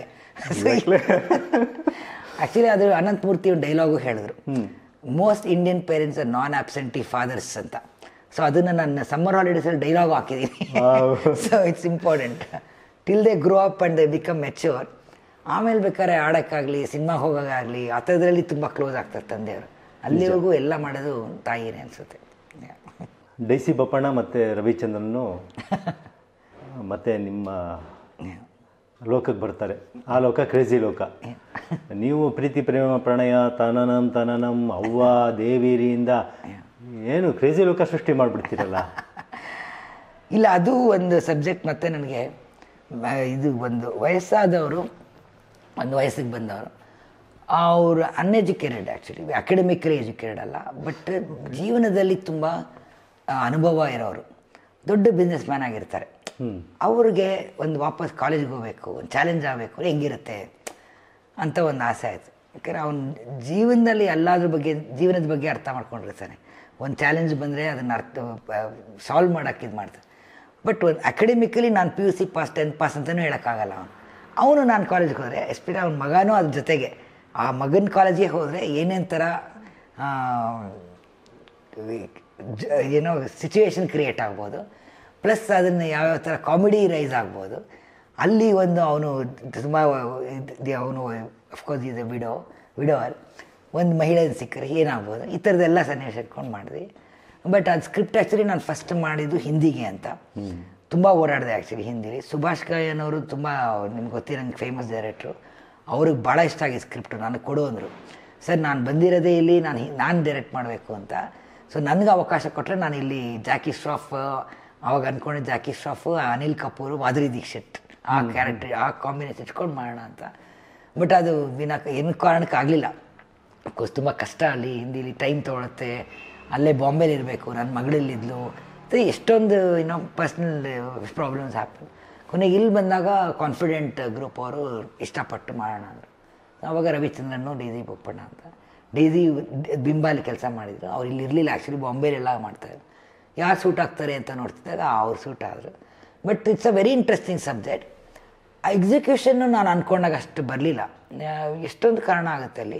ಆ್ಯಕ್ಚುಲಿ ಅದು ಅನಂತಮೂರ್ತಿ ಡೈಲಾಗು ಹೇಳಿದ್ರು, most Indian parents are non absentee fathers ಅಂತ. ಸೊ ಅದನ್ನು ನನ್ನ ಸಮ್ಮರ್ ಹಾಲಿಡೇಸಲ್ಲಿ ಡೈಲಾಗು ಹಾಕಿದ್ದೀನಿ. So it's important till they grow up and they become mature. ಆಮೇಲೆ ಬೇಕಾದ್ರೆ ಆಡೋಕ್ಕಾಗಲಿ ಸಿನಿಮಾಗೆ ಹೋಗೋಕ್ಕಾಗಲಿ ಆ ಥರದ್ರಲ್ಲಿ ತುಂಬ ಕ್ಲೋಸ್ ಆಗ್ತಾರೆ ತಂದೆಯವರು. ಅಲ್ಲಿವರೆಗೂ ಎಲ್ಲ ಮಾಡೋದು ತಾಯಿನೇ ಅನಿಸುತ್ತೆ. ಡೈಸಿ ಬಪ್ಪಣ್ಣ ಮತ್ತು ರವಿಚಂದ್ರನ್ನು ಮತ್ತು ನಿಮ್ಮ ಲೋಕಕ್ಕೆ ಬರ್ತಾರೆ. ಆ ಲೋಕ ಕ್ರೇಜಿ ಲೋಕ. ನೀವು ಪ್ರೀತಿ ಪ್ರೇಮ ಪ್ರಣಯ ತನನಂ ತನನಂ ಅವ್ವ ದೇವಿರಿಯಿಂದ ಏನು ಕ್ರೇಜಿ ಲೋಕ ಸೃಷ್ಟಿ ಮಾಡಿಬಿಡ್ತೀರಲ್ಲ. ಇಲ್ಲ, ಅದು ಒಂದು ಸಬ್ಜೆಕ್ಟ್. ಮತ್ತು ನನಗೆ ಇದು ಒಂದು ವಯಸ್ಸಾದವರು, ಒಂದು ವಯಸ್ಸಿಗೆ ಬಂದವರು, ಅವರು ಅನ್ಎಜುಕೇಟೆಡ್, ಆ್ಯಕ್ಚುಲಿ ಅಕಾಡೆಮಿಕಲಿ ಎಜುಕೇಟೆಡ್ ಅಲ್ಲ, ಬಟ್ ಜೀವನದಲ್ಲಿ ತುಂಬ ಅನುಭವ ಇರೋರು, ದೊಡ್ಡ ಬಿಸ್ನೆಸ್ ಮ್ಯಾನ್ ಆಗಿರ್ತಾರೆ. ಅವ್ರಿಗೆ ಒಂದು ವಾಪಸ್ ಕಾಲೇಜ್ಗೆ ಹೋಗಬೇಕು, ಒಂದು ಚಾಲೆಂಜ್ ಆಗಬೇಕು, ಹೆಂಗಿರುತ್ತೆ ಅಂತ ಒಂದು ಆಸೆ ಆಯಿತು. ಯಾಕಂದರೆ ಅವ್ನ ಜೀವನದಲ್ಲಿ ಎಲ್ಲದ್ರ ಬಗ್ಗೆ ಜೀವನದ ಬಗ್ಗೆ ಅರ್ಥ ಮಾಡ್ಕೊಂಡಿರ್ತಾನೆ. ಒಂದು ಚಾಲೆಂಜ್ ಬಂದರೆ ಅದನ್ನು ಅರ್ಥ ಸಾಲ್ವ್ ಮಾಡೋಕ್ಕೆ ಇದು ಮಾಡ್ತಾನೆ. ಬಟ್ ಒಂದು ಅಕಾಡೆಮಿಕಲಿ ನಾನು P U C pass tenth pass ಅಂತಲೂ ಹೇಳೋಕ್ಕಾಗಲ್ಲ. ಅವನು ಅವನು ನಾನು ಕಾಲೇಜ್ಗೆ ಹೋದರೆ ಎಸ್ಪೆಷಲಿ ಅವ್ನ ಮಗನೂ ಅದ್ರ ಜೊತೆಗೆ ಆ ಮಗನ ಕಾಲೇಜಿಗೆ ಹೋದರೆ ಏನೇನು ಥರ ಏನೋ ಸಿಚುವೇಶನ್ ಕ್ರಿಯೇಟ್ ಆಗ್ಬೋದು, ಪ್ಲಸ್ ಅದನ್ನು ಯಾವ್ಯಾವ ಥರ ಕಾಮಿಡಿ ರೈಸ್ ಆಗ್ಬೋದು. ಅಲ್ಲಿ ಒಂದು ಅವನು ತುಂಬ ಅವನು ಅಫ್ಕೋರ್ಸ್ ಇದು ವಿಡೋ ವಿಡೋವರ್ ಒಂದು ಮಹಿಳೆ ಸಿಕ್ಕರೆ ಏನಾಗ್ಬೋದು, ಈ ಥರದ್ದೆಲ್ಲ ಸನ್ನಿವೇಶ ಇಟ್ಕೊಂಡು ಮಾಡಿದ್ವಿ. ಬಟ್ ಅದು ಸ್ಕ್ರಿಪ್ಟ್ ಆ್ಯಕ್ಚುಲಿ ನಾನು ಫಸ್ಟ್ ಮಾಡಿದ್ದು ಹಿಂದಿಗೆ ಅಂತ. ತುಂಬ ಓಡಾಡಿದೆ ಆ್ಯಕ್ಚುಲಿ ಹಿಂದಿಲಿ. ಸುಭಾಷ್ ಕಯ್ಯನವರು ತುಂಬ ನಿಮ್ಗೆ ಗೊತ್ತಿರೋ ನಂಗೆ ಫೇಮಸ್ ಡೈರೆಕ್ಟ್ರು, ಅವ್ರಿಗೆ ಭಾಳ ಇಷ್ಟ ಆಗಿದೆ ಸ್ಕ್ರಿಪ್ಟು. ನನಗೆ ಕೊಡು ಅಂದರು. ಸರ್ ನಾನು ಬಂದಿರೋದೇ ಇಲ್ಲಿ ನಾನು ನಾನು ಡೈರೆಕ್ಟ್ ಮಾಡಬೇಕು ಅಂತ. ಸೊ ನನಗೆ ಅವಕಾಶ ಕೊಟ್ಟರೆ ನಾನು ಇಲ್ಲಿ ಜಾಕಿ ಶ್ರಾಫ್, ಅವಾಗ ಅಂದ್ಕೊಂಡಿದ್ದೆ ಜಾಕಿ ಶ್ರಾಫು, ಅನಿಲ್ ಕಪೂರ್, ಮಾಧುರಿ ದೀಕ್ಷಿತ್ ಆ ಕ್ಯಾರೆಕ್ಟರ್ ಆ ಕಾಂಬಿನೇಷನ್ ಇಟ್ಕೊಂಡು ಮಾಡೋಣ ಅಂತ. ಬಟ್ ಅದು ವಿನಾ ಏನು ಕಾರಣಕ್ಕೆ ಆಗಲಿಲ್ಲ. ಅಫ್ಕೋರ್ಸ್ ತುಂಬ ಕಷ್ಟ ಅಲ್ಲಿ ಹಿಂದಿಲಿ, ಟೈಮ್ ತೊಗೊಳುತ್ತೆ, ಅಲ್ಲೇ ಬಾಂಬೆಲಿ ಇರಬೇಕು, ನನ್ನ ಮಗಳಲ್ಲಿದ್ಲು, ಮತ್ತು ಎಷ್ಟೊಂದು ಏನೋ ಪರ್ಸ್ನಲ್ ಪ್ರಾಬ್ಲಮ್ಸ್ ಹ್ಯಾಪನ್. ಕೊನೆಗೆ ಇಲ್ಲಿ ಬಂದಾಗ ಕಾನ್ಫಿಡೆಂಟ್ ಗ್ರೂಪ್ ಅವರು ಇಷ್ಟಪಟ್ಟು ಮಾಡೋಣ ಅಂದರು. ಆವಾಗ ರವಿಚಂದ್ರನ್ನು ಡೈಸಿ ಬೊಪ್ಪಣ್ಣ ಅಂತ. ಡೈಸಿ ಬಿಂಬಾಲಿ ಕೆಲಸ ಮಾಡಿದರು. ಅವ್ರು ಇಲ್ಲಿ ಇರಲಿಲ್ಲ ಆ್ಯಕ್ಚುಲಿ, ಬಾಂಬೆಲೆಲ್ಲ ಮಾಡ್ತಾಯಿದ್ರು. ಯಾರು ಸೂಟ್ ಆಗ್ತಾರೆ ಅಂತ ನೋಡ್ತಿದ್ದಾಗ ಅವ್ರು ಸೂಟ್ ಆದರು. But it's a very interesting subject. ಆ ಎಕ್ಸಿಕ್ಯೂಷನ್ನು ನಾನು ಅಂದ್ಕೊಂಡಾಗ ಅಷ್ಟು ಬರಲಿಲ್ಲ. ಎಷ್ಟೊಂದು ಕಾರಣ ಆಗುತ್ತೆ ಅಲ್ಲಿ.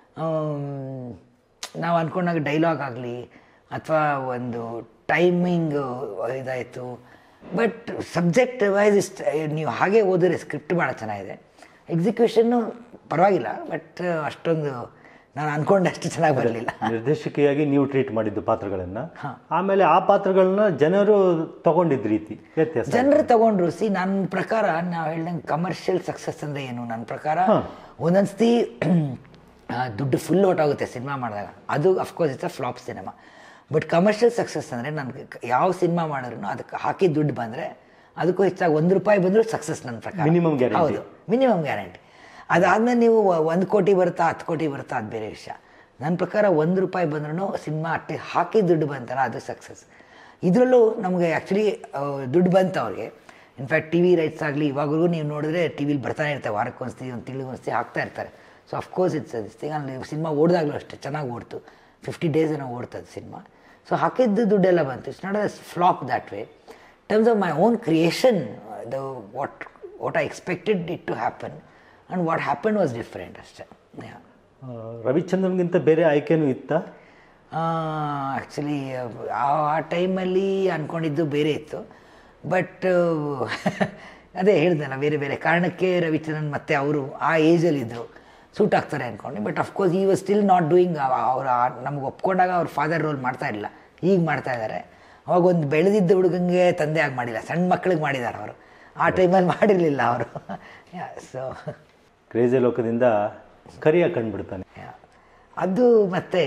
ನಾವು ಅಂದ್ಕೊಂಡಾಗ ಡೈಲಾಗ್ ಆಗಲಿ ಅಥವಾ ಒಂದು ಟೈಮಿಂಗ್ ಇದಾಯಿತು. ಬಟ್ ಸಬ್ಜೆಕ್ಟ್ ವೈಸ್ ಇಷ್ಟ ನೀವು ಹಾಗೆ ಓದಿದ್ರೆ ಸ್ಕ್ರಿಪ್ಟ್ ಭಾಳ ಚೆನ್ನಾಗಿದೆ, ಎಕ್ಸಿಕ್ಯೂಷನ್ನು ಪರವಾಗಿಲ್ಲ, ಬಟ್ ಅಷ್ಟೊಂದು ನಾನು ಅಂದ್ಕೊಂಡಷ್ಟು ಚೆನ್ನಾಗಿ ಬರಲಿಲ್ಲ. ನಿರ್ದೇಶಕಿಯಾಗಿ ನೀವು ಟ್ರೀಟ್ ಮಾಡಿದ್ದು ಪಾತ್ರಗಳನ್ನು, ಆಮೇಲೆ ಆ ಪಾತ್ರಗಳನ್ನ ಜನರು ತಗೊಂಡಿದ್ದ ರೀತಿ ವ್ಯತ್ಯಾಸ. ಜನರು ತಗೊಂಡ್ರು. ಸಿ ನನ್ನ ಪ್ರಕಾರ ನಾವು ಹೇಳ್ದಂಗೆ ಕಮರ್ಷಿಯಲ್ ಸಕ್ಸಸ್ ಅಂದರೆ ಏನು, ನನ್ನ ಪ್ರಕಾರ ಒಂದೊಂದ್ಸತಿ ದುಡ್ಡು ಫುಲ್ ಹೊಟ್ಟೋಗುತ್ತೆ ಸಿನಿಮಾ ಮಾಡಿದಾಗ, ಅದು of course it's a flop cinema. But commercial success ಅಂದರೆ ನನಗೆ ಯಾವ ಸಿನಿಮಾ ಮಾಡಿದ್ರು ಅದಕ್ಕೆ ಹಾಕಿ ದುಡ್ಡು ಬಂದರೆ ಅದಕ್ಕೂ ಹೆಚ್ಚಾಗಿ ಒಂದು ರೂಪಾಯಿ ಬಂದರೂ ಸಕ್ಸಸ್ ನನ್ನ ಪ್ರಕಾರ. Minimum guarantee. ಹೌದು, ಮಿನಿಮಮ್ ಗ್ಯಾರಂಟಿ. ಅದಾದಮೇಲೆ ನೀವು ಒಂದು ಕೋಟಿ ಬರುತ್ತಾ ಹತ್ತು ಕೋಟಿ ಬರುತ್ತಾ ಅದು ಬೇರೆ ವಿಷಯ. ನನ್ನ ಪ್ರಕಾರ ಒಂದು ರೂಪಾಯಿ ಬಂದ್ರೂ ಸಿನಿಮಾ ಅಟ್ಟಿ ಹಾಕಿ ದುಡ್ಡು ಬಂತಾರ ಅದು ಸಕ್ಸಸ್. ಇದರಲ್ಲೂ ನಮಗೆ ಆ್ಯಕ್ಚುಲಿ ದುಡ್ಡು ಬಂತು ಅವ್ರಿಗೆ. ಇನ್ಫ್ಯಾಕ್ಟ್ ಟಿ ವಿ ರೈಟ್ಸ್ ಆಗಲಿ ಇವಾಗೂ ನೀವು ನೋಡಿದ್ರೆ ಟಿ ವಿಲಿ ಬರ್ತಾನೆ ಇರ್ತಾರೆ, ವಾರಕ್ಕೆ ಒಂದ್ಸತಿ ಒಂದು ತಿಂಗಳಿಗೆ ಒಂದ್ಸತಿ ಹಾಕ್ತಾ ಇರ್ತಾರೆ. So of course it's this thing. ಅಲ್ಲಿ ಸಿನಿಮಾ ಓಡಿದಾಗಲೂ ಅಷ್ಟೇ ಚೆನ್ನಾಗಿ ಓಡ್ತು, ಫಿಫ್ಟಿ ಡೇಸ್ ಏನೋ ಓಡ್ತದೆ ಸಿನಿಮಾ. ಸೊ ಹಾಕಿದ್ದು ದುಡ್ಡೆಲ್ಲ ಬಂತು. It's not a flop that way. In terms of my own creation, the what what I expected it to happen and what happen was different ಅಷ್ಟೇ. ರವಿಚಂದ್ರನ್ಗಿಂತ ಬೇರೆ ಆಯ್ಕೆನೂ ಇತ್ತಾ? ಆ್ಯಕ್ಚುಲಿ ಆ ಟೈಮಲ್ಲಿ ಅಂದ್ಕೊಂಡಿದ್ದು ಬೇರೆ ಇತ್ತು. ಬಟ್ ಅದೇ ಹೇಳ್ದಲ್ಲ, ಬೇರೆ ಬೇರೆ ಕಾರಣಕ್ಕೆ ರವಿಚಂದ್ರನ್ ಮತ್ತು ಅವರು ಆ ಏಜಲ್ಲಿದ್ದರು, ಸೂಟ್ ಆಗ್ತಾರೆ ಅಂದ್ಕೊಂಡು. But of course he was still not doing. ಅವರು ನಮ್ಗೆ ಒಪ್ಕೊಂಡಾಗ ಅವ್ರ ಫಾದರ್ ರೋಲ್ ಮಾಡ್ತಾ ಇರಲಿಲ್ಲ, ಈಗ ಮಾಡ್ತಾ ಇದ್ದಾರೆ. ಅವಾಗ ಒಂದು ಬೆಳೆದಿದ್ದ ಹುಡುಗಂಗೆ ತಂದೆ ಆಗಿ ಮಾಡಿಲ್ಲ, ಸಣ್ಣ ಮಕ್ಕಳಿಗೆ ಮಾಡಿದ್ದಾರೆ ಅವರು. ಆ ಟೈಮಲ್ಲಿ ಮಾಡಿರಲಿಲ್ಲ ಅವರು. ಸೊ ಕ್ರೇಜಿ ಲೋಕದಿಂದ ಕರಿಯ ಕಂಡುಬಿಡ್ತಾನೆ. ಅದು ಮತ್ತೆ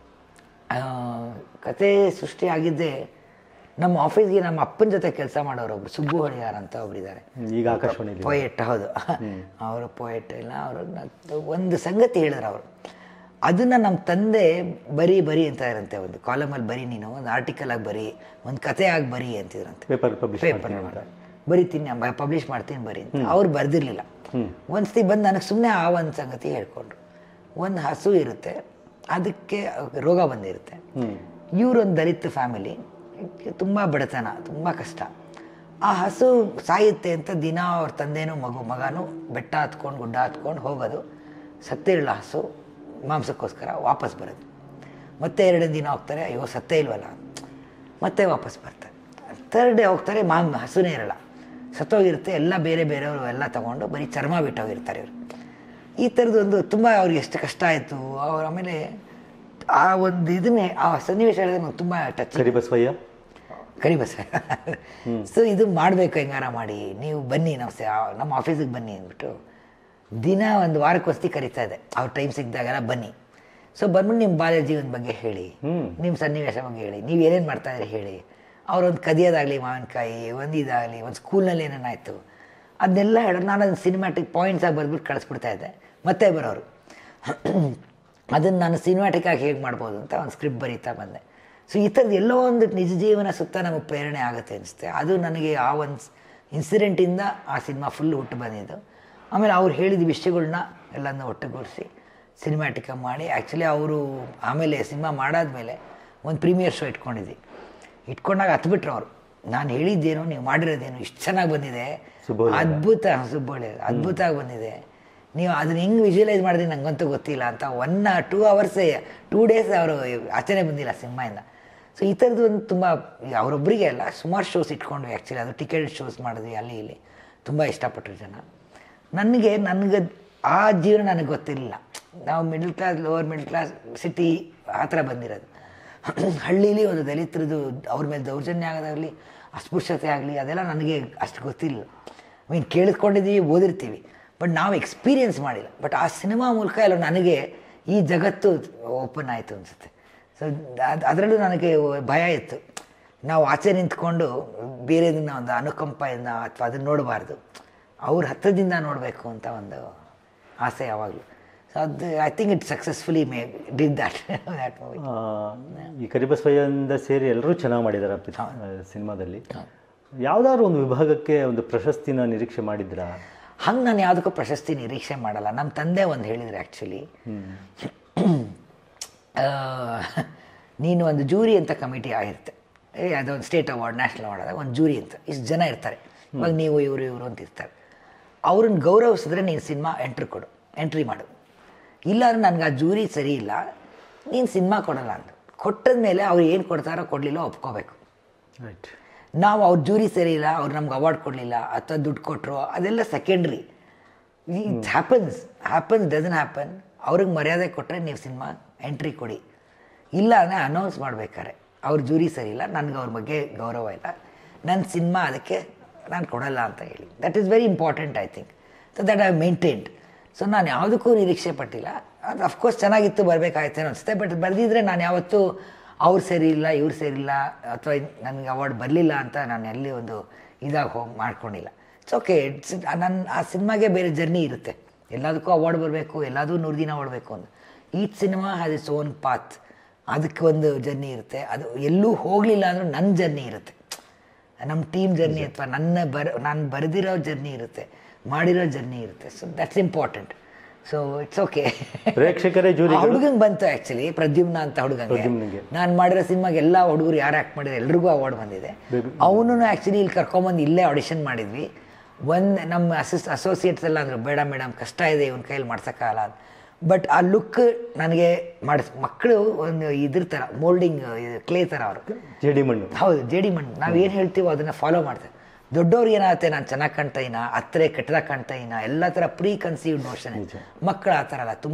ಕತೆ ಸೃಷ್ಟಿಯಾಗಿದ್ದೆ ನಮ್ಮ ಆಫೀಸ್ಗೆ ನಮ್ಮ ಅಪ್ಪನ ಜೊತೆ ಕೆಲಸ ಮಾಡೋರು ಒಬ್ರು ಸುಬ್ಬು ಹೊಳಿಯಾರ್ ಅಂತ ಒಬ್ಬರಿದ್ದಾರೆ, ಈಗ ಆಕಾಶವಾಣಿ ಪೊಯೆಟ್. ಹೌದು, ಅವರು ಪೊಯೆಟ್ ಇಲ್ಲ. ಅವರು ಒಂದು ಸಂಗತಿ ಹೇಳಿದ್ರು ಅವರು, ಅದನ್ನು ನಮ್ಮ ತಂದೆ ಬರೀ ಬರೀ ಅಂತ ಇರಂತೆ, ಒಂದು ಕಾಲಮಲ್ಲಿ ಬರೀ, ನೀನು ಒಂದು ಆರ್ಟಿಕಲ್ ಆಗಿ ಬರೀ, ಒಂದು ಕತೆ ಆಗಿ ಬರೀ ಅಂತಿದ್ರಂತೆ. ಪೇಪರ್ ಪಬ್ಲಿಷ್ ಪೇಪರ್ ಬರೀತೀನಿ, ಪಬ್ಲಿಷ್ ಮಾಡ್ತೀನಿ ಬರೀ ಅಂತ. ಅವ್ರು ಬರ್ದಿರ್ಲಿಲ್ಲ. ಒಂದ್ಸತಿ ಬಂದು ನನಗೆ ಸುಮ್ಮನೆ ಆ ಒಂದು ಸಂಗತಿ ಹೇಳ್ಕೊಂಡ್ರು. ಒಂದು ಹಸು ಇರುತ್ತೆ, ಅದಕ್ಕೆ ರೋಗ ಬಂದಿರುತ್ತೆ. ಇವರೊಂದು ದಲಿತ ಫ್ಯಾಮಿಲಿ, ತುಂಬ ಬಡತನ, ತುಂಬ ಕಷ್ಟ. ಆ ಹಸು ಸಾಯುತ್ತೆ ಅಂತ ದಿನ ಅವ್ರ ತಂದೆನೂ ಮಗು ಮಗನೂ ಬೆಟ್ಟ ಹತ್ಕೊಂಡು ಗುಡ್ಡ ಹತ್ಕೊಂಡು ಹೋಗೋದು, ಸತ್ತಿರಲ್ಲ ಹಸು ಮಾಂಸಕ್ಕೋಸ್ಕರ ವಾಪಸ್ ಬರೋದು. ಮತ್ತೆ ಎರಡನೇ ದಿನ ಹೋಗ್ತಾರೆ, ಅಯ್ಯೋ ಸತ್ತೇ ಇಲ್ವಲ್ಲ, ಮತ್ತೆ ವಾಪಸ್ ಬರ್ತಾರೆ. ಥರ್ಡ್ ಡೇ ಹೋಗ್ತಾರೆ, ಮಾಂ ಹಸುನೇ ಇರಲ್ಲ, ಸತ್ತೋಗಿರುತ್ತೆ. ಎಲ್ಲ ಬೇರೆ ಬೇರೆಯವರು ಎಲ್ಲ ತೊಗೊಂಡು ಬರೀ ಚರ್ಮ ಬಿಟ್ಟೋಗಿರ್ತಾರೆ ಇವರು. ಈ ಥರದೊಂದು ತುಂಬ ಅವ್ರಿಗೆ ಎಷ್ಟು ಕಷ್ಟ ಆಯಿತು. ಅವ್ರು ಆಮೇಲೆ ಆ ಒಂದು ಇದನ್ನೇ ಆ ಸನ್ನಿವೇಶ ಹೇಳಿದ್ರೆ ನಂಗೆ ತುಂಬ ಟಚ್. ಕರಿಬಸವಯ್ಯ ಕರಿಬಸವಯ್ಯ ಸೊ ಇದು ಮಾಡಬೇಕು, ಹೆಂಗಾರ ಮಾಡಿ ನೀವು ಬನ್ನಿ, ನಾವು ನಮ್ಮ ಆಫೀಸಿಗೆ ಬನ್ನಿ ಅಂದ್ಬಿಟ್ಟು ದಿನ ಒಂದು ವಾರಕ್ಕೆ ವಸ್ತಿ ಕರಿತಾ ಇದೆ. ಅವ್ರ ಟೈಮ್ ಸಿಕ್ಕಿದಾಗೆಲ್ಲ ಬನ್ನಿ. ಸೊ ಬಂದ್ಬಿಟ್ಟು ನಿಮ್ಮ ಬಾಲ್ಯ ಜೀವನದ ಬಗ್ಗೆ ಹೇಳಿ, ನಿಮ್ಮ ಸನ್ನಿವೇಶ ಬಗ್ಗೆ ಹೇಳಿ, ನೀವು ಏನೇನು ಮಾಡ್ತಾಯಿದ್ರೆ ಹೇಳಿ. ಅವರೊಂದು ಕದಿಯೋದಾಗಲಿ, ಮಾವಿನಕಾಯಿ ಒಂದು ಇದಾಗಲಿ, ಒಂದು ಸ್ಕೂಲ್ನಲ್ಲಿ ಏನೇನಾಯಿತು ಅದನ್ನೆಲ್ಲ ಹೇಳೋರು. ನಾನು ಅದನ್ನು ಸಿನಿಮ್ಯಾಟಿಕ್ ಪಾಯಿಂಟ್ಸಾಗಿ ಬರೆದ್ಬಿಟ್ಟು ಕಳಿಸ್ಬಿಡ್ತಾ ಇದ್ದೆ. ಮತ್ತೆ ಬರೋರು ಅದನ್ನು ನಾನು ಸಿನಿಮ್ಯಾಟಿಕ್ಕಾಗಿ ಹೇಗೆ ಮಾಡ್ಬೋದು ಅಂತ ಒಂದು ಸ್ಕ್ರಿಪ್ಟ್ ಬರೀತಾ ಬಂದೆ. ಸೊ ಈ ಥರದ್ದು ಎಲ್ಲೋ ಒಂದು ನಿಜ ಜೀವನ ಸುತ್ತ ನಮಗೆ ಪ್ರೇರಣೆ ಆಗುತ್ತೆ ಅನಿಸುತ್ತೆ. ಅದು ನನಗೆ ಆ ಒಂದು ಇನ್ಸಿಡೆಂಟಿಂದ ಆ ಸಿನಿಮಾ ಫುಲ್ ಹುಟ್ಟು ಬಂದಿದ್ದು. ಆಮೇಲೆ ಅವ್ರು ಹೇಳಿದ ವಿಷಯಗಳ್ನ ಎಲ್ಲನೂ ಒಟ್ಟುಗೂಡಿಸಿ ಸಿನಿಮ್ಯಾಟಿಕ್ಕಾಗಿ ಮಾಡಿ, ಆ್ಯಕ್ಚುಲಿ ಅವರು ಆಮೇಲೆ ಸಿನಿಮಾ ಮಾಡಾದ್ಮೇಲೆ ಒಂದು ಪ್ರೀಮಿಯರ್ ಶೋ ಇಟ್ಕೊಂಡಿದ್ವಿ. ಇಟ್ಕೊಂಡಾಗ ಹತ್ಬಿಟ್ರು ಅವರು, ನಾನು ಹೇಳಿದ್ದೇನು ನೀವು ಮಾಡಿರೋದೇನು ಇಷ್ಟು ಚೆನ್ನಾಗಿ ಬಂದಿದೆ, ಅದ್ಭುತ, ಸುಬ್ಬೊಳ್ಳೆ ಅದ್ಭುತವಾಗಿ ಬಂದಿದೆ, ನೀವು ಅದನ್ನ ಹೆಂಗೆ ವಿಜುವಲೈಸ್ ಮಾಡಿದ್ರೆ ನಂಗಂತೂ ಗೊತ್ತಿಲ್ಲ ಅಂತ. ಒನ್ ಟೂ ಅವರ್ಸೇ ಟೂ ಡೇಸ್ ಅವರು ಆಚರಣೆ ಬಂದಿಲ್ಲ ಸಿನಿಮಾಯಿಂದ. ಸೊ ಈ ಥರದ್ದು ಒಂದು ತುಂಬ ಅವರೊಬ್ಬರಿಗೆ ಅಲ್ಲ, ಸುಮಾರು ಶೋಸ್ ಇಟ್ಕೊಂಡ್ವಿ. ಆ್ಯಕ್ಚುಲಿ ಅದು ಟಿಕೆಟ್ ಶೋಸ್ ಮಾಡಿದ್ವಿ ಅಲ್ಲಿ ಇಲ್ಲಿ, ತುಂಬ ಇಷ್ಟಪಟ್ಟರು ಜನ. ನನಗೆ ನನಗೆ ಆ ಜೀವನ ನನಗೆ ಗೊತ್ತಿರಲಿಲ್ಲ. ನಾವು middle class, lower middle class city ಆ ಥರ ಬಂದಿರೋದು. ಹಳ್ಳೀಲಿ ಒಂದು ದಲಿತರದ್ದು ಅವ್ರ ಮೇಲೆ ದೌರ್ಜನ್ಯ ಆಗೋದಾಗಲಿ, ಅಸ್ಪೃಶ್ಯತೆ ಆಗಲಿ, ಅದೆಲ್ಲ ನನಗೆ ಅಷ್ಟು ಗೊತ್ತಿಲ್ಲ. ಐ ಮೀನ್ ಕೇಳಿಸ್ಕೊಂಡಿದ್ದೀವಿ, ಓದಿರ್ತೀವಿ, ಬಟ್ ನಾವು ಎಕ್ಸ್ಪೀರಿಯೆನ್ಸ್ ಮಾಡಿಲ್ಲ. ಬಟ್ ಆ ಸಿನಿಮಾ ಮೂಲಕ ಎಲ್ಲ ನನಗೆ ಈ ಜಗತ್ತು ಓಪನ್ ಆಯಿತು ಅನಿಸುತ್ತೆ. ಸೊ ಅದು ಅದರಲ್ಲೂ ನನಗೆ ಭಯ ಇತ್ತು, ನಾವು ಆಚೆ ನಿಂತ್ಕೊಂಡು ಬೇರೆದನ್ನ ಒಂದು ಅನುಕಂಪದಿಂದ ಅಥವಾ ಅದನ್ನು ನೋಡಬಾರ್ದು, ಅವ್ರ ಹತ್ತಿರದಿಂದ ನೋಡಬೇಕು ಅಂತ ಒಂದು ಆಸೆ ಯಾವಾಗಲೂ. ಸೊ ಅದು I think it successfully may did that that movie. ಈ ಕರಿಬಸವಯ್ಯಿಂದ ಸೇರಿ ಎಲ್ಲರೂ ಚೆನ್ನಾಗಿ ಮಾಡಿದ್ದಾರೆ ಸಿನಿಮಾದಲ್ಲಿ. ಯಾವುದಾದ್ರು ಒಂದು ವಿಭಾಗಕ್ಕೆ ಒಂದು ಪ್ರಶಸ್ತಿನ ನಿರೀಕ್ಷೆ ಮಾಡಿದ್ರಾ? ಹಂಗೆ ನಾನು ಯಾವುದಕ್ಕೂ ಪ್ರಶಸ್ತಿ ನಿರೀಕ್ಷೆ ಮಾಡಲ್ಲ. ನಮ್ಮ ತಂದೆ ಒಂದು ಹೇಳಿದರೆ ಆ್ಯಕ್ಚುಲಿ, ನೀನು ಒಂದು ಜೂರಿ ಅಂತ ಕಮಿಟಿ ಆಗಿರುತ್ತೆ, ಏ ಅದೊಂದು ಸ್ಟೇಟ್ ಅವಾರ್ಡ್, ನ್ಯಾಷನಲ್ ಅವಾರ್ಡ್ ಆದಾಗ ಒಂದು ಜೂರಿ ಅಂತ ಇಷ್ಟು ಜನ ಇರ್ತಾರೆ. ಇವಾಗ ನೀವು ಇವರು ಇವರು ಅಂತ ಇರ್ತಾರೆ. ಅವ್ರನ್ನ ಗೌರವಿಸಿದ್ರೆ ನೀನು ಸಿನಿಮಾ ಎಂಟ್ರಿ ಕೊಡು, ಎಂಟ್ರಿ ಮಾಡು. ಇಲ್ಲಾಂದ್ರೆ ನನಗೆ ಆ ಜೂರಿ ಸರಿ ಇಲ್ಲ, ನೀನು ಸಿನಿಮಾ ಕೊಡೋಲ್ಲ ಅಂತ. ಕೊಟ್ಟದ ಮೇಲೆ ಅವ್ರು ಏನು ಕೊಡ್ತಾರೋ ಕೊಡಲಿಲ್ಲ ಒಪ್ಕೋಬೇಕು. ರೈಟ್. ನಾವು ಅವ್ರ ಜೂರಿ ಸರಿ ಇಲ್ಲ, ಅವ್ರು ನಮ್ಗೆ ಅವಾರ್ಡ್ ಕೊಡಲಿಲ್ಲ ಅಥವಾ ದುಡ್ಡು ಕೊಟ್ಟರು, ಅದೆಲ್ಲ secondary. It happens happens doesn't happen. ಅವ್ರಿಗೆ ಮರ್ಯಾದೆ ಕೊಟ್ಟರೆ ನೀವು ಸಿನಿಮಾ ಎಂಟ್ರಿ ಕೊಡಿ, ಇಲ್ಲ ಅಂದರೆ ಅನೌನ್ಸ್ ಮಾಡ್ಬೇಕಾರೆ ಅವ್ರ ಜೂರಿ ಸರಿ ಇಲ್ಲ, ನನಗೆ ಅವ್ರ ಬಗ್ಗೆ ಗೌರವ ಇಲ್ಲ, ನನ್ನ ಸಿನಿಮಾ ಅದಕ್ಕೆ ನಾನು ಕೊಡಲ್ಲ ಅಂತ ಹೇಳಿ. That is very important I think. So that I maintained. So ನಾನು ಯಾವುದಕ್ಕೂ ನಿರೀಕ್ಷೆ ಪಟ್ಟಿಲ್ಲ. ಅದು ಅಫ್ಕೋರ್ಸ್ ಚೆನ್ನಾಗಿತ್ತು, ಬರಬೇಕಾಯ್ತೇನೋ ಅನಿಸುತ್ತೆ. ಬಟ್ ಬರೆದಿದ್ರೆ ನಾನು ಯಾವತ್ತೂ ಅವ್ರು ಸರಿ ಇಲ್ಲ ಇವ್ರು ಸರಿ ಇಲ್ಲ ಅಥವಾ ನನಗೆ ಅವಾರ್ಡ್ ಬರಲಿಲ್ಲ ಅಂತ ನಾನು ಎಲ್ಲಿ ಒಂದು ಇದಾಗಿ ಹೋಗಿ ಮಾಡ್ಕೊಂಡಿಲ್ಲ. It's okay. ಇಟ್ಸ್ ನನ್ನ ಆ ಸಿನಿಮಾಗೆ ಬೇರೆ ಜರ್ನಿ ಇರುತ್ತೆ. ಎಲ್ಲದಕ್ಕೂ ಅವಾರ್ಡ್ ಬರಬೇಕು, ಎಲ್ಲದೂ ನೂರು ದಿನ ಓಡಬೇಕು ಅಂತ. Each cinema has its own path. ಅದಕ್ಕೆ ಒಂದು ಜರ್ನಿ ಇರುತ್ತೆ. ಅದು ಎಲ್ಲೂ ಹೋಗಲಿಲ್ಲ ಅಂದರೂ ನನ್ನ ಜರ್ನಿ ಇರುತ್ತೆ, ನಮ್ಮ ಟೀಮ್ ಜರ್ನಿ ಅಥವಾ ನನ್ನ ಬರ ನಾನು ಬರೆದಿರೋ ಜರ್ನಿ ಇರುತ್ತೆ, ಮಾಡಿರೋ ಜರ್ನಿ ಇರುತ್ತೆ. So that's important. So it's okay. ಪ್ರೇಕ್ಷಕರೇ ಜೂರಿ ಹುಡುಗಂಗೆ ಬಂತು ಆ್ಯಕ್ಚುಲಿ, ಪ್ರದ್ಯುಮ್ನ ಅಂತ ಹುಡುಗಂಗೆ. ನಾನು ಮಾಡಿರೋ ಸಿನಿಮಾಗೆ ಎಲ್ಲ ಹುಡುಗರು ಯಾರು ಆ್ಯಕ್ಟ್ ಮಾಡಿದ್ರು ಎಲ್ರಿಗೂ ಅವಾರ್ಡ್ ಬಂದಿದೆ. ಅವನು ಆ್ಯಕ್ಚುಲಿ ಇಲ್ಲಿ ಕರ್ಕೊಂಬಂದು ಇಲ್ಲೇ ಆಡಿಷನ್ ಮಾಡಿದ್ವಿ. ಒಂದು ನಮ್ಮ ಅಸಿಸ್ಟ್ ಅಸೋಸಿಯೇಟ್ಸ್ ಎಲ್ಲ ಅಂದರು, ಬೇಡ ಮೇಡಮ್ ಕಷ್ಟ ಇದೆ ಇವನ ಕೈಯಲ್ಲಿ ಮಾಡ್ಸೋಕ್ಕಾಗಲ್ಲ ಅಂತ. ಬಟ್ ಆ ಲುಕ್ ನನಗೆ ಮಾಡಿಸ್ ಮಕ್ಕಳು ಒಂದು ಇದ್ರ ಥರ ಮೋಲ್ಡಿಂಗ್ ಕ್ಲೇ ಥರ ಅವರು, ಜೇಡಿ ಮಣ್ಣು. ಹೌದು, ಜೇಡಿ ಮಣ್ಣು. ನಾವು ಏನು ಹೇಳ್ತೀವೋ ಅದನ್ನು ಫಾಲೋ ಮಾಡ್ತಾರೆ. ದೊಡ್ಡವ್ರಿಗೆ ಏನಾಗುತ್ತೆ, ನಾನು ಚೆನ್ನಾಗಿ ಕಾಣ್ತಾ ಇನ್ನ ಹತ್ತಿರ ಕೆಟ್ಟದಾಗ ಕಾಣ್ತಾ ಇನ್ನ ಎಲ್ಲ ಥರ ಪ್ರೀ ಕನ್ಸೀವ್ಡ್ ನೋಷನ್. ಮಕ್ಕಳು ಆ ಥರ ಅಲ್ಲ, ತುಂಬ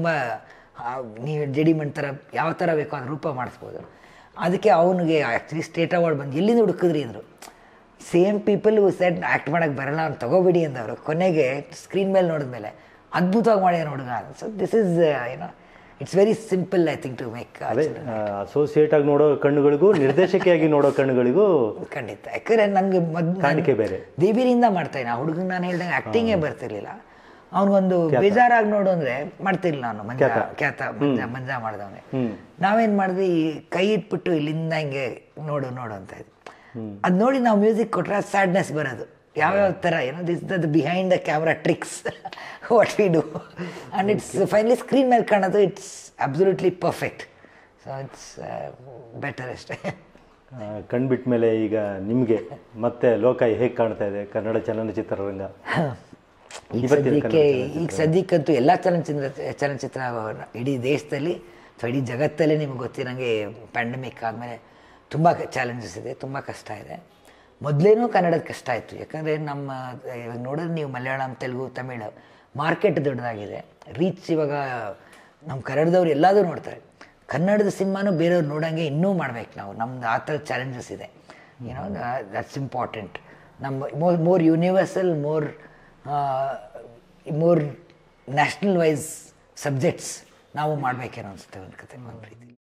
ನೀವು ಜೇಡಿ ಮಣ್ಣು ಥರ ಯಾವ ಥರ ಬೇಕೋ ಅದು ರೂಪ ಮಾಡಿಸ್ಬೋದು. ಅದಕ್ಕೆ ಅವನಿಗೆ ಆ್ಯಕ್ಚುಲಿ ಸ್ಟೇಟ್ ಅವಾರ್ಡ್ ಬಂದು ಎಲ್ಲಿಂದ ಹುಡುಕಿದ್ರಿ ಅಂದರು. ಸೇಮ್ ಪೀಪಲ್ ಸೆಡ್ ಆ್ಯಕ್ಟ್ ಮಾಡೋಕ್ಕೆ ಬರಲ್ಲ ಅಂತ ತಗೋಬೇಡಿ ಅಂದವರು. ಕೊನೆಗೆ ಸ್ಕ್ರೀನ್ ಮೇಲೆ ನೋಡಿದ್ಮೇಲೆ ಅದ್ಭುತವಾಗಿ ಮಾಡಿದಾನೆ ಹುಡುಗ. ಸೊ ದಿಸ್ ಈಸ್ ಏನೋ it's very simple I think to make. Associate ಆಗಿ ನೋಡೋ ಕಣ್ಣುಗಳಿಗೂ ನಿರ್ದೇಶಕಿಯಾಗಿ ನೋಡೋ ಕಣ್ಣುಗಳಿಗೂ ಖಂಡಿತ. ಯಾಕಂದರೆ ನನಗೆ ಕಾಣಿಕೆ ಬೇರೆ ದೇವಿರಿಂದ ಮಾಡ್ತಾ ಇದ್ದೀನಿ. ಆ ಹುಡುಗನ ನಾನು ಹೇಳ್ದಂಗೆ ಆ್ಯಕ್ಟಿಂಗೇ ಬರ್ತಿರ್ಲಿಲ್ಲ. ಅವನಿಗೊಂದು ಬೇಜಾರಾಗಿ ನೋಡು ಅಂದರೆ ಮಾಡ್ತಿರ್ಲಿಲ್ಲ. ನಾನು ಮಂಜ ಖ್ಯಾತ ಮಂಜ ಮಂಜ ಮಾಡಿದವನೇ. ನಾವೇನು ಮಾಡಿದ್ವಿ, ಕೈ ಇಟ್ಬಿಟ್ಟು ಇಲ್ಲಿಂದ ಹಿಂಗೆ ನೋಡು ನೋಡು ಅಂತ ಇದ್ವಿ. ಅದು ನೋಡಿ ನಾವು ಮ್ಯೂಸಿಕ್ ಕೊಟ್ಟರೆ ಸ್ಯಾಡ್ನೆಸ್ ಬರೋದು. ಯಾವ್ಯಾವ ಥರ ಏನೋ this the behind the camera tricks what we do and it's finally screen ಮೇಲೆ ಕಾಣೋದು it's absolutely perfect. So it's better ಅಷ್ಟೇ. ಕಣ್ಬಿಟ್ಟ ಮೇಲೆ ಈಗ ನಿಮಗೆ ಮತ್ತೆ ಲೋಕ ಹೇಗೆ ಕಾಣ್ತಾ ಇದೆ ಕನ್ನಡ ಚಲನಚಿತ್ರರಂಗ? ಈಗ ಸದ್ಯಕ್ಕೆ ಈಗ ಸದ್ಯಕ್ಕಂತೂ ಎಲ್ಲ ಚಲನಚಿತ್ರ ಚಲನಚಿತ್ರ ಇಡೀ ದೇಶದಲ್ಲಿ ಅಥವಾ ಇಡೀ ಜಗತ್ತಲ್ಲೇ ನಿಮ್ಗೆ ಗೊತ್ತಿರೋಂಗೆ ಪ್ಯಾಂಡಮಿಕ್ ಆದಮೇಲೆ ತುಂಬ ಚಾಲೆಂಜಸ್ ಇದೆ, ತುಂಬ ಕಷ್ಟ ಇದೆ. ಮೊದಲೇನೂ ಕನ್ನಡದ ಕಷ್ಟ ಇತ್ತು. ಯಾಕಂದರೆ ನಮ್ಮ ಇವಾಗ ನೋಡಿದ್ರೆ ನೀವು ಮಲಯಾಳಂ, ತೆಲುಗು, ತಮಿಳು ಮಾರ್ಕೆಟ್ ದೊಡ್ಡದಾಗಿದೆ, ರೀಚ್ ಇವಾಗ ನಮ್ಮ ಕನ್ನಡದವ್ರು ಎಲ್ಲದೂ ನೋಡ್ತಾರೆ. ಕನ್ನಡದ ಸಿನಿಮಾನೂ ಬೇರೆಯವ್ರು ನೋಡೋಂಗೆ ಇನ್ನೂ ಮಾಡ್ಬೇಕು ನಾವು. ನಮ್ದು ಆ ಥರದ ಚಾಲೆಂಜಸ್ ಇದೆ. ಏನೋ ದಟ್ಸ್ ಇಂಪಾರ್ಟೆಂಟ್. ನಮ್ಮ more more universal, more more national wise subjects ನಾವು ಮಾಡಬೇಕೇನೋ ಅನಿಸುತ್ತೆ ಒಂದು ಕತೆ ಒಂದು ರೀತಿ.